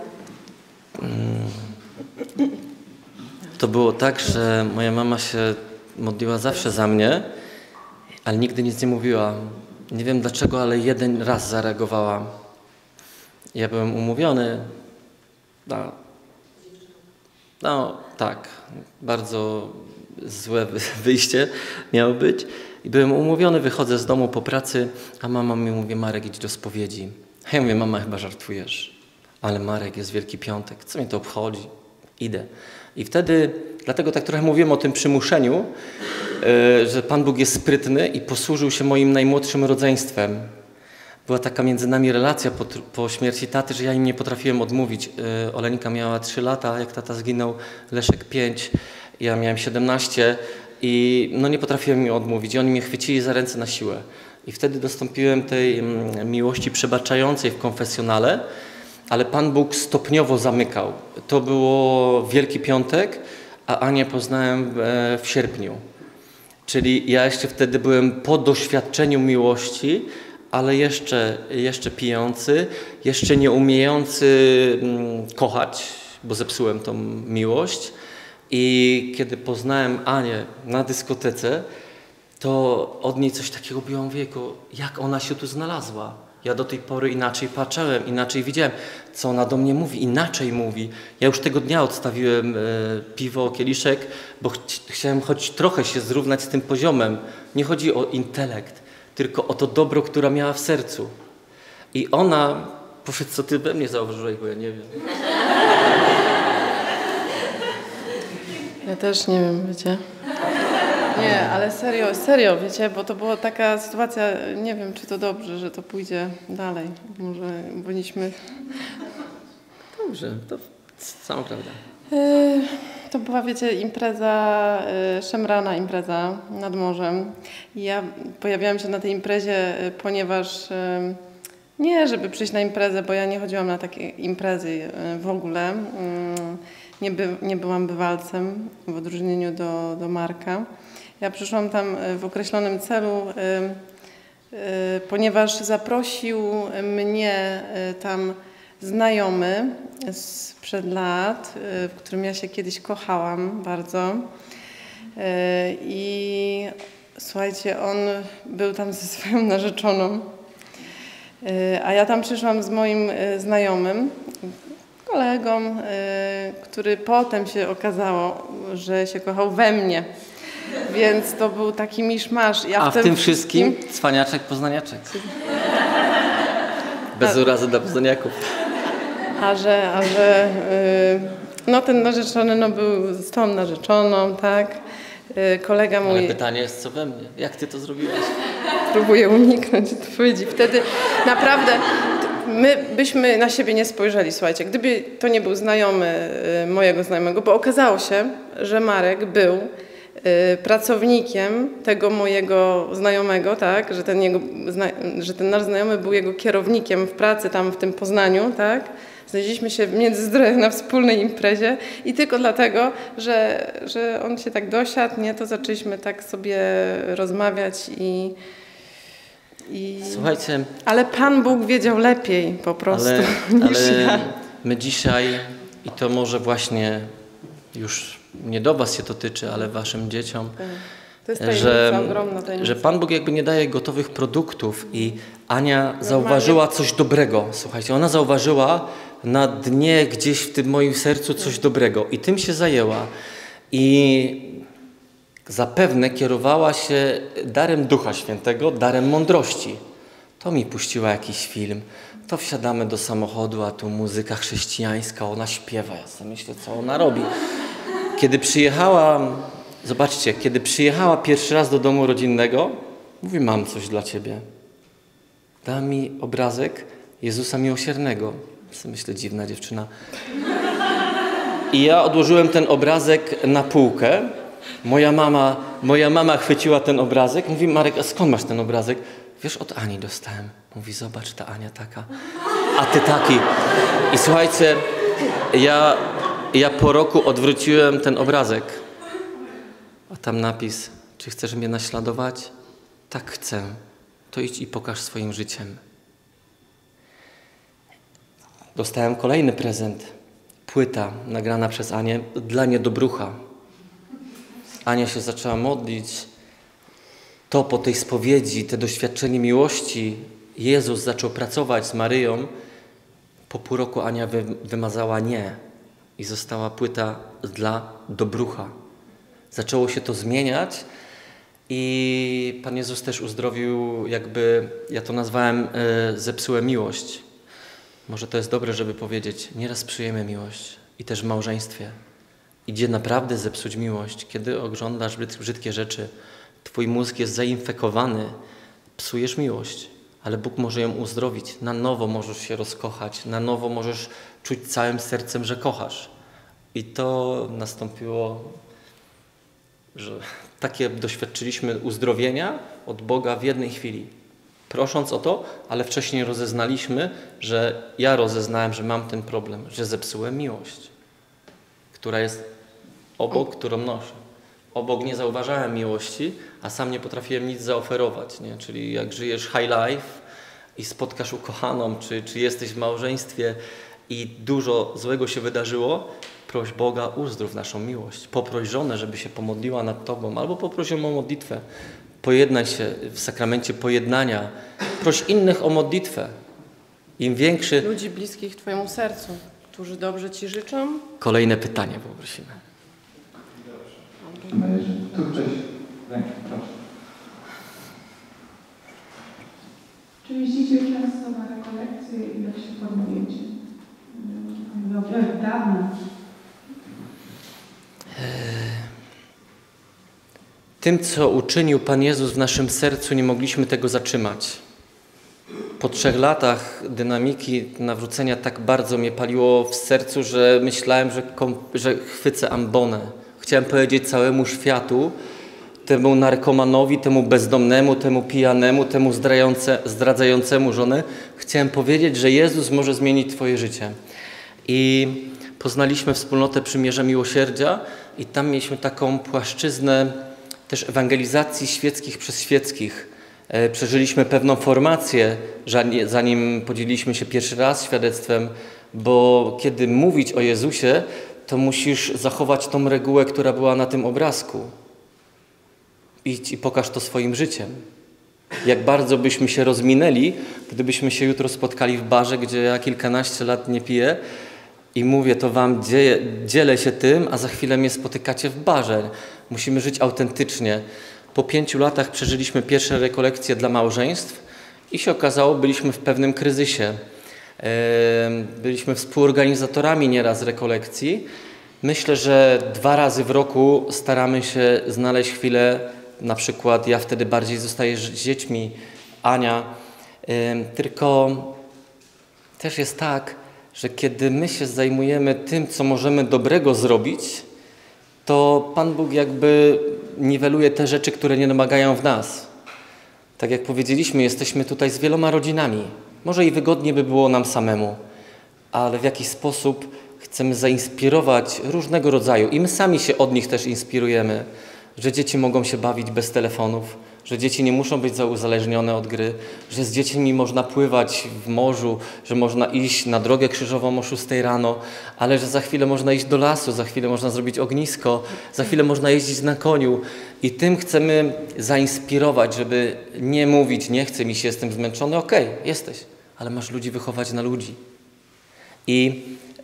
To było tak, że moja mama się modliła zawsze za mnie, ale nigdy nic nie mówiła. Nie wiem dlaczego, ale jeden raz zareagowała. Ja byłem umówiony. No, no tak, bardzo złe wyjście miało być. I byłem umówiony, wychodzę z domu po pracy, a mama mi mówi, Marek, idź do spowiedzi. A ja mówię, mama, chyba żartujesz. Ale Marek, jest Wielki Piątek, co mnie to obchodzi? Idę. I wtedy, dlatego tak trochę mówiłem o tym przymuszeniu, yy, że Pan Bóg jest sprytny i posłużył się moim najmłodszym rodzeństwem. Była taka między nami relacja po, po śmierci taty, że ja im nie potrafiłem odmówić. Yy, Olenika miała trzy lata, jak tata zginął, Leszek pięć, ja miałem siedemnaście i no nie potrafiłem im odmówić. I oni mnie chwycili za ręce na siłę. I wtedy dostąpiłem tej mm, miłości przebaczającej w konfesjonale, ale Pan Bóg stopniowo zamykał. To było Wielki Piątek, a Anię poznałem w sierpniu. Czyli ja jeszcze wtedy byłem po doświadczeniu miłości, ale jeszcze, jeszcze pijący, jeszcze nie umiejący kochać, bo zepsułem tą miłość. I kiedy poznałem Anię na dyskotece, to od niej coś takiego biło w wieku, jak ona się tu znalazła. Ja do tej pory inaczej patrzyłem, inaczej widziałem, co ona do mnie mówi, inaczej mówi. Ja już tego dnia odstawiłem e, piwo, kieliszek, bo ch chciałem choć trochę się zrównać z tym poziomem. Nie chodzi o intelekt, tylko o to dobro, które miała w sercu. I ona, powiedz, co ty we mnie zauważyłeś, bo ja nie wiem. Ja też nie wiem, wiecie. Nie, ale serio, serio, wiecie, bo to była taka sytuacja, nie wiem, czy to dobrze, że to pójdzie dalej. Może powinniśmy... Dobrze, to cała prawda. Yy, to była, wiecie, impreza, yy, szemrana impreza nad morzem. I ja pojawiałam się na tej imprezie, yy, ponieważ... Yy, nie, żeby przyjść na imprezę, bo ja nie chodziłam na takie imprezy yy, w ogóle. Yy, nie, by, nie byłam bywalcem w odróżnieniu do, do Marka. Ja przyszłam tam w określonym celu, y, y, ponieważ zaprosił mnie y, tam znajomy sprzed lat, y, w którym ja się kiedyś kochałam bardzo. Y, I słuchajcie, on był tam ze swoją narzeczoną, y, a ja tam przyszłam z moim y, znajomym, kolegą, y, który potem się okazało, że się kochał we mnie. Więc to był taki miszmasz. Ja A w tym, tym wszystkim cwaniaczek, poznaniaczek. Bez A- urazy dla poznaniaków. A że, a że y, no ten narzeczony no, był z tą narzeczoną, tak? Y, kolega mój... Ale pytanie jest, co we mnie? Jak ty to zrobiłaś? Próbuję uniknąć odpowiedzi. Wtedy naprawdę my byśmy na siebie nie spojrzeli, słuchajcie. Gdyby to nie był znajomy y, mojego znajomego, bo okazało się, że Marek był y, pracownikiem tego mojego znajomego, tak? Że ten, jego, zna, że ten nasz znajomy był jego kierownikiem w pracy tam w tym Poznaniu, tak? Znaleźliśmy się w Międzyzdroju na wspólnej imprezie i tylko dlatego, że, że on się tak dosiadł, nie, to zaczęliśmy tak sobie rozmawiać i... I... Słuchajcie, Ale Pan Bóg wiedział lepiej po prostu ale, niż ale ja. my dzisiaj, i to może właśnie już nie do was się to tyczy, ale waszym dzieciom, To jest tajemnica, że, ogromna tajemnica. że Pan Bóg jakby nie daje gotowych produktów i Ania zauważyła coś dobrego. Słuchajcie, ona zauważyła na dnie gdzieś w tym moim sercu coś dobrego i tym się zajęła. I zapewne kierowała się darem Ducha Świętego, darem mądrości. To mi puściła jakiś film, to wsiadamy do samochodu, a tu muzyka chrześcijańska, ona śpiewa. Ja sobie myślę, co ona robi. Kiedy przyjechała, zobaczcie, kiedy przyjechała pierwszy raz do domu rodzinnego, mówi, mam coś dla ciebie. Da mi obrazek Jezusa Miłosiernego. Ja sobie myślę, dziwna dziewczyna. I ja odłożyłem ten obrazek na półkę. Moja mama, moja mama chwyciła ten obrazek. Mówi, Marek, a skąd masz ten obrazek? Wiesz, od Ani dostałem. Mówi, zobacz, ta Ania taka, a ty taki. I słuchajcie, ja, ja po roku odwróciłem ten obrazek. A tam napis, czy chcesz mnie naśladować? Tak chcę. To idź i pokaż swoim życiem. Dostałem kolejny prezent. Płyta nagrana przez Anię dla niedobrucha. Ania się zaczęła modlić. To po tej spowiedzi, te doświadczenie miłości, Jezus zaczął pracować z Maryją. Po pół roku Ania wy, wymazała nie i została płyta dla dobrucha. Zaczęło się to zmieniać i Pan Jezus też uzdrowił, jakby, ja to nazwałem, y, zepsułem miłość. Może to jest dobre, żeby powiedzieć, nieraz psujemy miłość i też w małżeństwie. Idzie naprawdę zepsuć miłość, kiedy oglądasz brzydkie rzeczy. Twój mózg jest zainfekowany, psujesz miłość, ale Bóg może ją uzdrowić. Na nowo możesz się rozkochać, na nowo możesz czuć całym sercem, że kochasz. I to nastąpiło, że takie doświadczyliśmy uzdrowienia od Boga w jednej chwili. Prosząc o to, ale wcześniej rozeznaliśmy, że ja rozeznałem, że mam ten problem, że zepsułem miłość, która jest obok, którą noszę. Obok nie zauważałem miłości, a sam nie potrafiłem nic zaoferować. Nie? Czyli jak żyjesz high life i spotkasz ukochaną, czy, czy jesteś w małżeństwie i dużo złego się wydarzyło, proś Boga, uzdrów naszą miłość. Poproś żonę, żeby się pomodliła nad Tobą, albo poproś ją o modlitwę. Pojednaj się w sakramencie pojednania. Proś innych o modlitwę. Im większy... Ludzi bliskich Twojemu sercu, którzy dobrze Ci życzą. Kolejne pytanie poprosimy. Tu wcześniej. Proszę. Czy jeździcie często na rekolekcje i jak się formujecie? Jak dawno? Tym, co uczynił Pan Jezus w naszym sercu, nie mogliśmy tego zatrzymać. Po trzech latach dynamiki nawrócenia tak bardzo mnie paliło w sercu, że myślałem, że, że chwycę ambonę. Chciałem powiedzieć całemu światu, temu narkomanowi, temu bezdomnemu, temu pijanemu, temu zdradzającemu żonę, chciałem powiedzieć, że Jezus może zmienić Twoje życie. I poznaliśmy wspólnotę Przymierza Miłosierdzia i tam mieliśmy taką płaszczyznę też ewangelizacji świeckich przez świeckich. Przeżyliśmy pewną formację, zanim podzieliliśmy się pierwszy raz świadectwem, bo kiedy mówić o Jezusie, to musisz zachować tą regułę, która była na tym obrazku. Idź i pokaż to swoim życiem. Jak bardzo byśmy się rozminęli, gdybyśmy się jutro spotkali w barze, gdzie ja kilkanaście lat nie piję i mówię to wam, dzieje, dzielę się tym, a za chwilę mnie spotykacie w barze. Musimy żyć autentycznie. Po pięciu latach przeżyliśmy pierwsze rekolekcje dla małżeństw i się okazało, byliśmy w pewnym kryzysie. Byliśmy współorganizatorami nieraz rekolekcji. Myślę, że dwa razy w roku staramy się znaleźć chwilę, na przykład ja wtedy bardziej zostaję z dziećmi, Ania, tylko też jest tak, że kiedy my się zajmujemy tym, co możemy dobrego zrobić, to Pan Bóg jakby niweluje te rzeczy, które nie domagają w nas. Tak jak powiedzieliśmy, jesteśmy tutaj z wieloma rodzinami. Może i wygodnie by było nam samemu, ale w jakiś sposób chcemy zainspirować różnego rodzaju i my sami się od nich też inspirujemy, że dzieci mogą się bawić bez telefonów, że dzieci nie muszą być uzależnione od gry, że z dziećmi można pływać w morzu, że można iść na drogę krzyżową o szóstej rano, ale że za chwilę można iść do lasu, za chwilę można zrobić ognisko, za chwilę można jeździć na koniu i tym chcemy zainspirować, żeby nie mówić, nie chcę mi się, jestem zmęczony, okej, okay, jesteś, ale masz ludzi wychować na ludzi. I yy,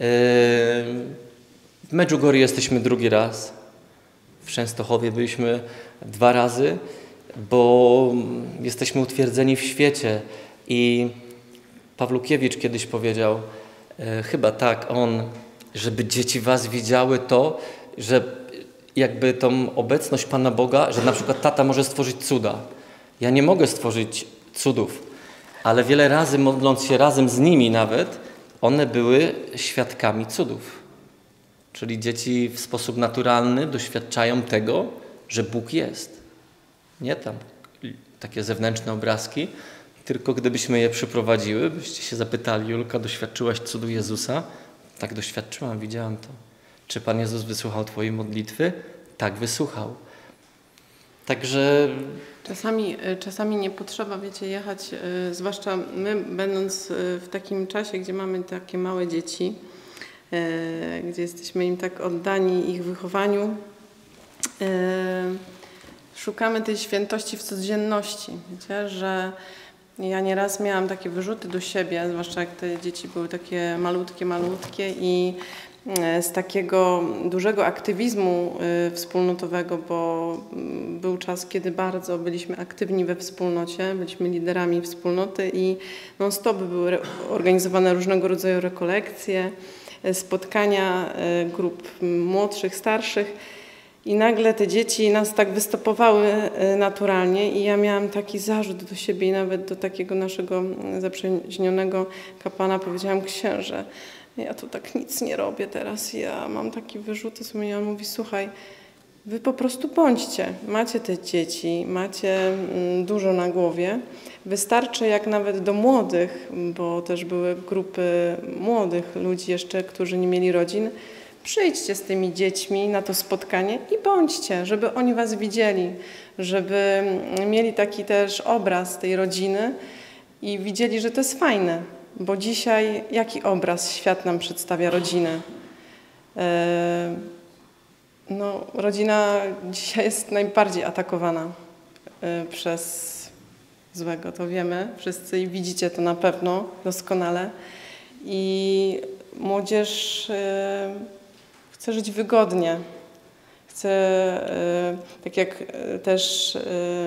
w Medjugorje jesteśmy drugi raz, w Częstochowie byliśmy dwa razy, bo jesteśmy utwierdzeni w świecie i Pawlukiewicz kiedyś powiedział, e, chyba tak, on, żeby dzieci was widziały to, że jakby tą obecność Pana Boga, że na przykład tata może stworzyć cuda. Ja nie mogę stworzyć cudów, ale wiele razy modląc się razem z nimi nawet, one były świadkami cudów. Czyli dzieci w sposób naturalny doświadczają tego, że Bóg jest. Nie tam takie zewnętrzne obrazki, tylko gdybyśmy je przyprowadziły, byście się zapytali, Julka, doświadczyłaś cudu Jezusa? Tak, doświadczyłam, widziałam to. Czy Pan Jezus wysłuchał Twojej modlitwy? Tak, wysłuchał. Także... Czasami, czasami nie potrzeba, wiecie, jechać, yy, zwłaszcza my, będąc yy, w takim czasie, gdzie mamy takie małe dzieci, yy, gdzie jesteśmy im tak oddani ich wychowaniu, yy, szukamy tej świętości w codzienności. Wiecie, że ja nieraz miałam takie wyrzuty do siebie, zwłaszcza jak te dzieci były takie malutkie, malutkie i z takiego dużego aktywizmu wspólnotowego, bo był czas, kiedy bardzo byliśmy aktywni we wspólnocie, byliśmy liderami wspólnoty i non-stop były organizowane różnego rodzaju rekolekcje, spotkania grup młodszych, starszych. I nagle te dzieci nas tak wystopowały naturalnie i ja miałam taki zarzut do siebie i nawet do takiego naszego zaprzyjaźnionego kapłana powiedziałam, księże, ja tu tak nic nie robię teraz, ja mam takie wyrzuty sumienia. I on mówi, słuchaj, wy po prostu bądźcie, macie te dzieci, macie dużo na głowie, wystarczy jak nawet do młodych, bo też były grupy młodych ludzi jeszcze, którzy nie mieli rodzin, przyjdźcie z tymi dziećmi na to spotkanie i bądźcie, żeby oni was widzieli, żeby mieli taki też obraz tej rodziny i widzieli, że to jest fajne, bo dzisiaj jaki obraz świat nam przedstawia rodziny? No, rodzina dzisiaj jest najbardziej atakowana przez złego, to wiemy wszyscy i widzicie to na pewno doskonale. I młodzież chce żyć wygodnie. Chce, tak jak też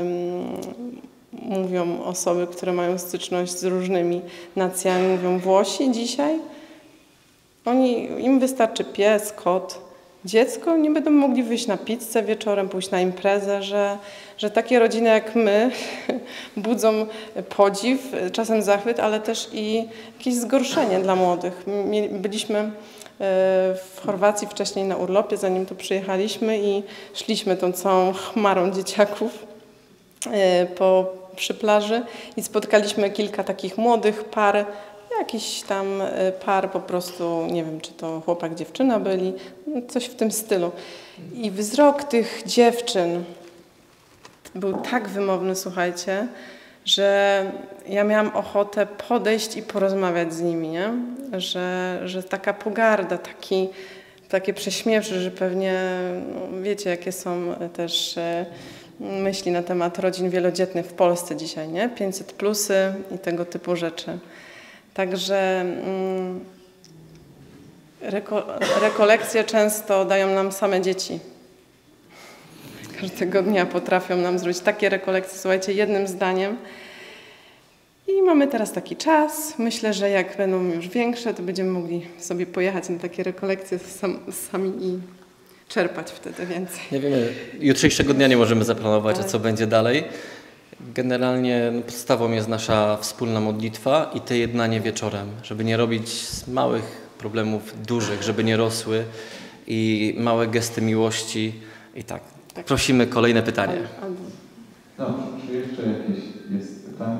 mówią osoby, które mają styczność z różnymi nacjami, mówią Włosi dzisiaj, oni, im wystarczy pies, kot, dziecko, nie będą mogli wyjść na pizzę wieczorem, pójść na imprezę, że, że takie rodziny jak my budzą podziw, czasem zachwyt, ale też i jakieś zgorszenie dla młodych. Byliśmy w Chorwacji wcześniej na urlopie, zanim tu przyjechaliśmy i szliśmy tą całą chmarą dzieciaków po, przy plaży i spotkaliśmy kilka takich młodych par, jakiś tam par po prostu, nie wiem, czy to chłopak, dziewczyna byli, coś w tym stylu. I wzrok tych dziewczyn był tak wymowny, słuchajcie, że ja miałam ochotę podejść i porozmawiać z nimi, nie? Że, że taka pogarda, taki, takie prześmiewcze, że pewnie, no, wiecie, jakie są też myśli na temat rodzin wielodzietnych w Polsce dzisiaj, nie? pięćset plusy i tego typu rzeczy. Także mm, reko rekolekcje często dają nam same dzieci. Każdego dnia potrafią nam zrobić takie rekolekcje, słuchajcie, jednym zdaniem. I mamy teraz taki czas. Myślę, że jak będą już większe, to będziemy mogli sobie pojechać na takie rekolekcje sam, sami i czerpać wtedy więcej. Nie wiemy, jutrzejszego dnia nie możemy zaplanować, a co będzie dalej. Generalnie podstawą jest nasza wspólna modlitwa i te jednanie wieczorem, żeby nie robić z małych problemów dużych, żeby nie rosły i małe gesty miłości. I tak, tak. Prosimy kolejne pytanie. Dobrze, czy jeszcze jakieś jest pytanie?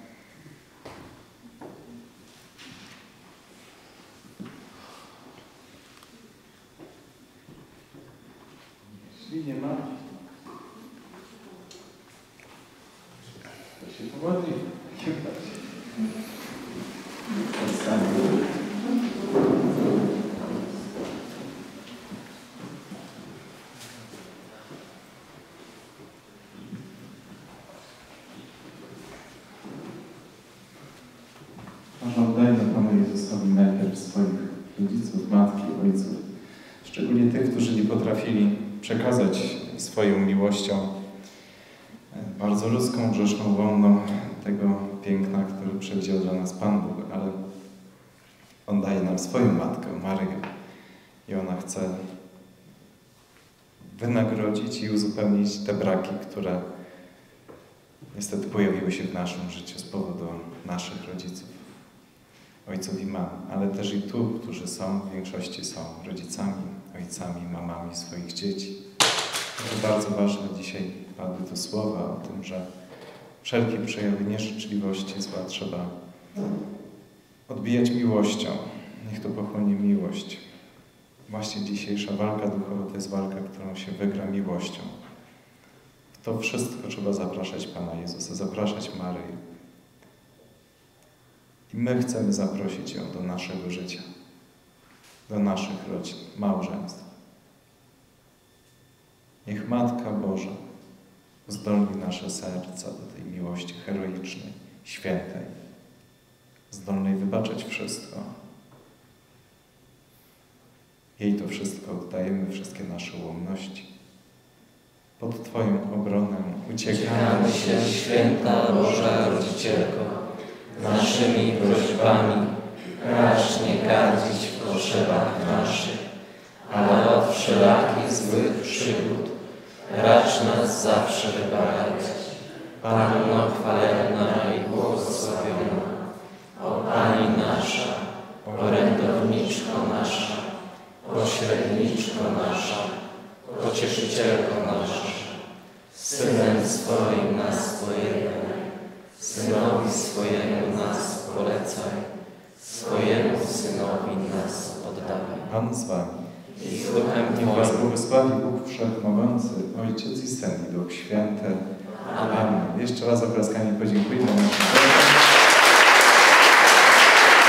Jeśli nie ma, to się powodzi. Może oddajmy Panu Jezusowi najpierw swoich rodziców, matki, ojców, szczególnie tych, którzy nie potrafili przekazać swoją miłością bardzo ludzką, grzeszną, wolną tego piękna, które przewidział dla nas Pan Bóg, ale On daje nam swoją matkę, Maryję, i ona chce wynagrodzić i uzupełnić te braki, które niestety pojawiły się w naszym życiu z powodu naszych rodziców, ojców i mam, ale też i tu, którzy są, w większości są rodzicami, ojcami, mamami swoich dzieci. To bardzo ważne dzisiaj padły tu słowa o tym, że wszelkie przejawy nieżyczliwości zła trzeba odbijać miłością. Niech to pochłonie miłość. Właśnie dzisiejsza walka duchowa to jest walka, którą się wygra miłością. W to wszystko trzeba zapraszać Pana Jezusa, zapraszać Maryję. I my chcemy zaprosić ją do naszego życia, do naszych rodzin, małżeństw. Niech Matka Boża zdolni nasze serca do tej miłości heroicznej, świętej, zdolnej wybaczać wszystko. Jej to wszystko oddajemy, wszystkie nasze ułomności. Pod Twoją obronę uciekamy się, święta Boża Rodzicielko, naszymi prośbami, racz nie gardzić w potrzebach naszych, ale od wszelakich złych przygód racz nas zawsze wybawiać. Panno chwalebna i błogosławiona, o Pani nasza, orędowniczko nasza, pośredniczko nasza, pocieszycielko nasza, Synem swoim nas pojednaj, Synowi swojemu nas polecaj, swojemu Synowi nas oddawaj. Pan z Wami. I z Duchem Niech Was błogosławi Bóg Wszechmogący, Ojciec i Syn i Duch Święty. Amen. Jeszcze raz oklaskami podziękujmy naszym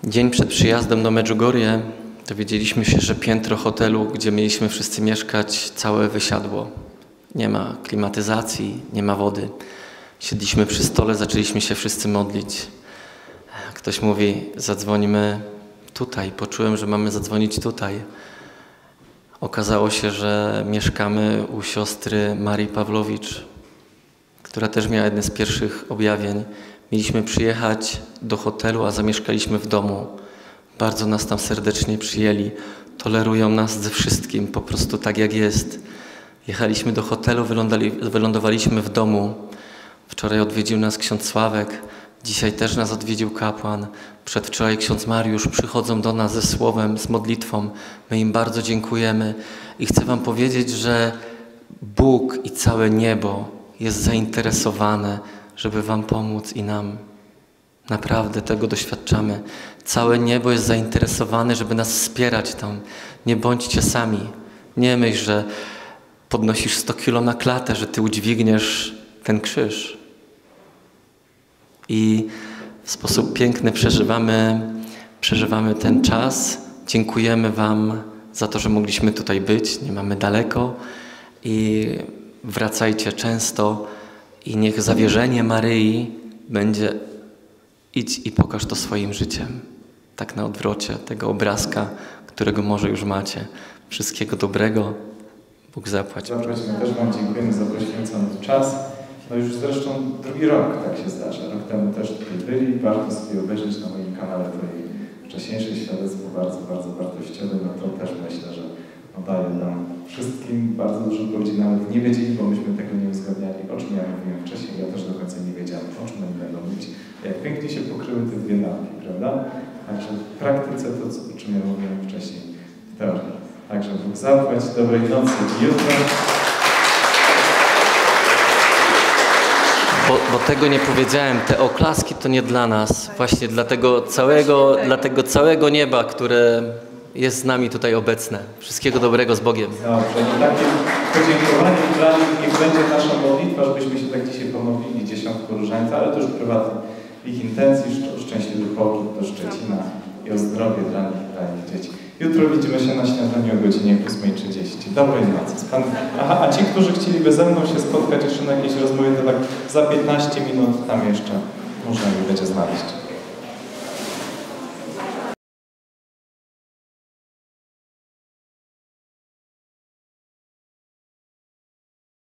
Dzień przed przyjazdem do Medjugorje dowiedzieliśmy się, że piętro hotelu, gdzie mieliśmy wszyscy mieszkać, całe wysiadło. Nie ma klimatyzacji, nie ma wody. Siedliśmy przy stole, zaczęliśmy się wszyscy modlić. Ktoś mówi, zadzwońmy tutaj. Poczułem, że mamy zadzwonić tutaj. Okazało się, że mieszkamy u siostry Marii Pawłowicz, która też miała jedne z pierwszych objawień. Mieliśmy przyjechać do hotelu, a zamieszkaliśmy w domu. Bardzo nas tam serdecznie przyjęli. Tolerują nas ze wszystkim, po prostu tak jak jest. Jechaliśmy do hotelu, wylądowaliśmy w domu. Wczoraj odwiedził nas ksiądz Sławek, dzisiaj też nas odwiedził kapłan. Przedwczoraj ksiądz Mariusz przychodzą do nas ze słowem, z modlitwą. My im bardzo dziękujemy i chcę wam powiedzieć, że Bóg i całe niebo jest zainteresowane, żeby wam pomóc i nam. Naprawdę tego doświadczamy. Całe niebo jest zainteresowane, żeby nas wspierać tam. Nie bądźcie sami. Nie myśl, że podnosisz sto kilo na klatę, że ty udźwigniesz ten krzyż. I w sposób piękny przeżywamy, przeżywamy ten czas. Dziękujemy wam za to, że mogliśmy tutaj być. Nie mamy daleko. I wracajcie często. I niech zawierzenie Maryi będzie idź i pokaż to swoim życiem. Tak na odwrocie tego obrazka, którego może już macie. Wszystkiego dobrego. Bóg zapłać. Zaprosimy, też wam dziękujemy za poświęcony czas. No już zresztą drugi rok tak się zdarza. Rok temu też tutaj byli. Warto sobie obejrzeć na moim kanale twoje wcześniejsze świadectwo, bardzo, bardzo wartościowe. No to też myślę, że daje nam wszystkim bardzo dużo ludzi, nawet nie wiedzieli, bo myśmy tego nie uzgadniali, o czym ja mówiłem wcześniej. Ja też do końca nie wiedziałem, o czym oni będą mówić. Jak pięknie się pokryły te dwie nauki, prawda? Także w praktyce to, o czym ja mówiłem wcześniej, w teorii. Także Bóg zapłać, dobrej nocy i jutro. Bo, bo tego nie powiedziałem, te oklaski to nie dla nas, właśnie dla tego całego, dla tego całego nieba, które jest z nami tutaj obecne. Wszystkiego dobrego z Bogiem. Dobrze, i takie podziękowanie dla nich niech będzie nasza modlitwa, żebyśmy się tak dzisiaj pomodlili dziesiątku różańca, ale to już prywatnie. Ich intencji, szczęśliwy powrót do Szczecina i o zdrowie dla nich, dla ich dzieci. Jutro widzimy się na śniadaniu o godzinie ósmej trzydzieści. Dobrej nocy. Pan... Aha, a ci, którzy chcieliby ze mną się spotkać jeszcze na jakiejś rozmowie, to tak za piętnaście minut tam jeszcze można mi będzie znaleźć.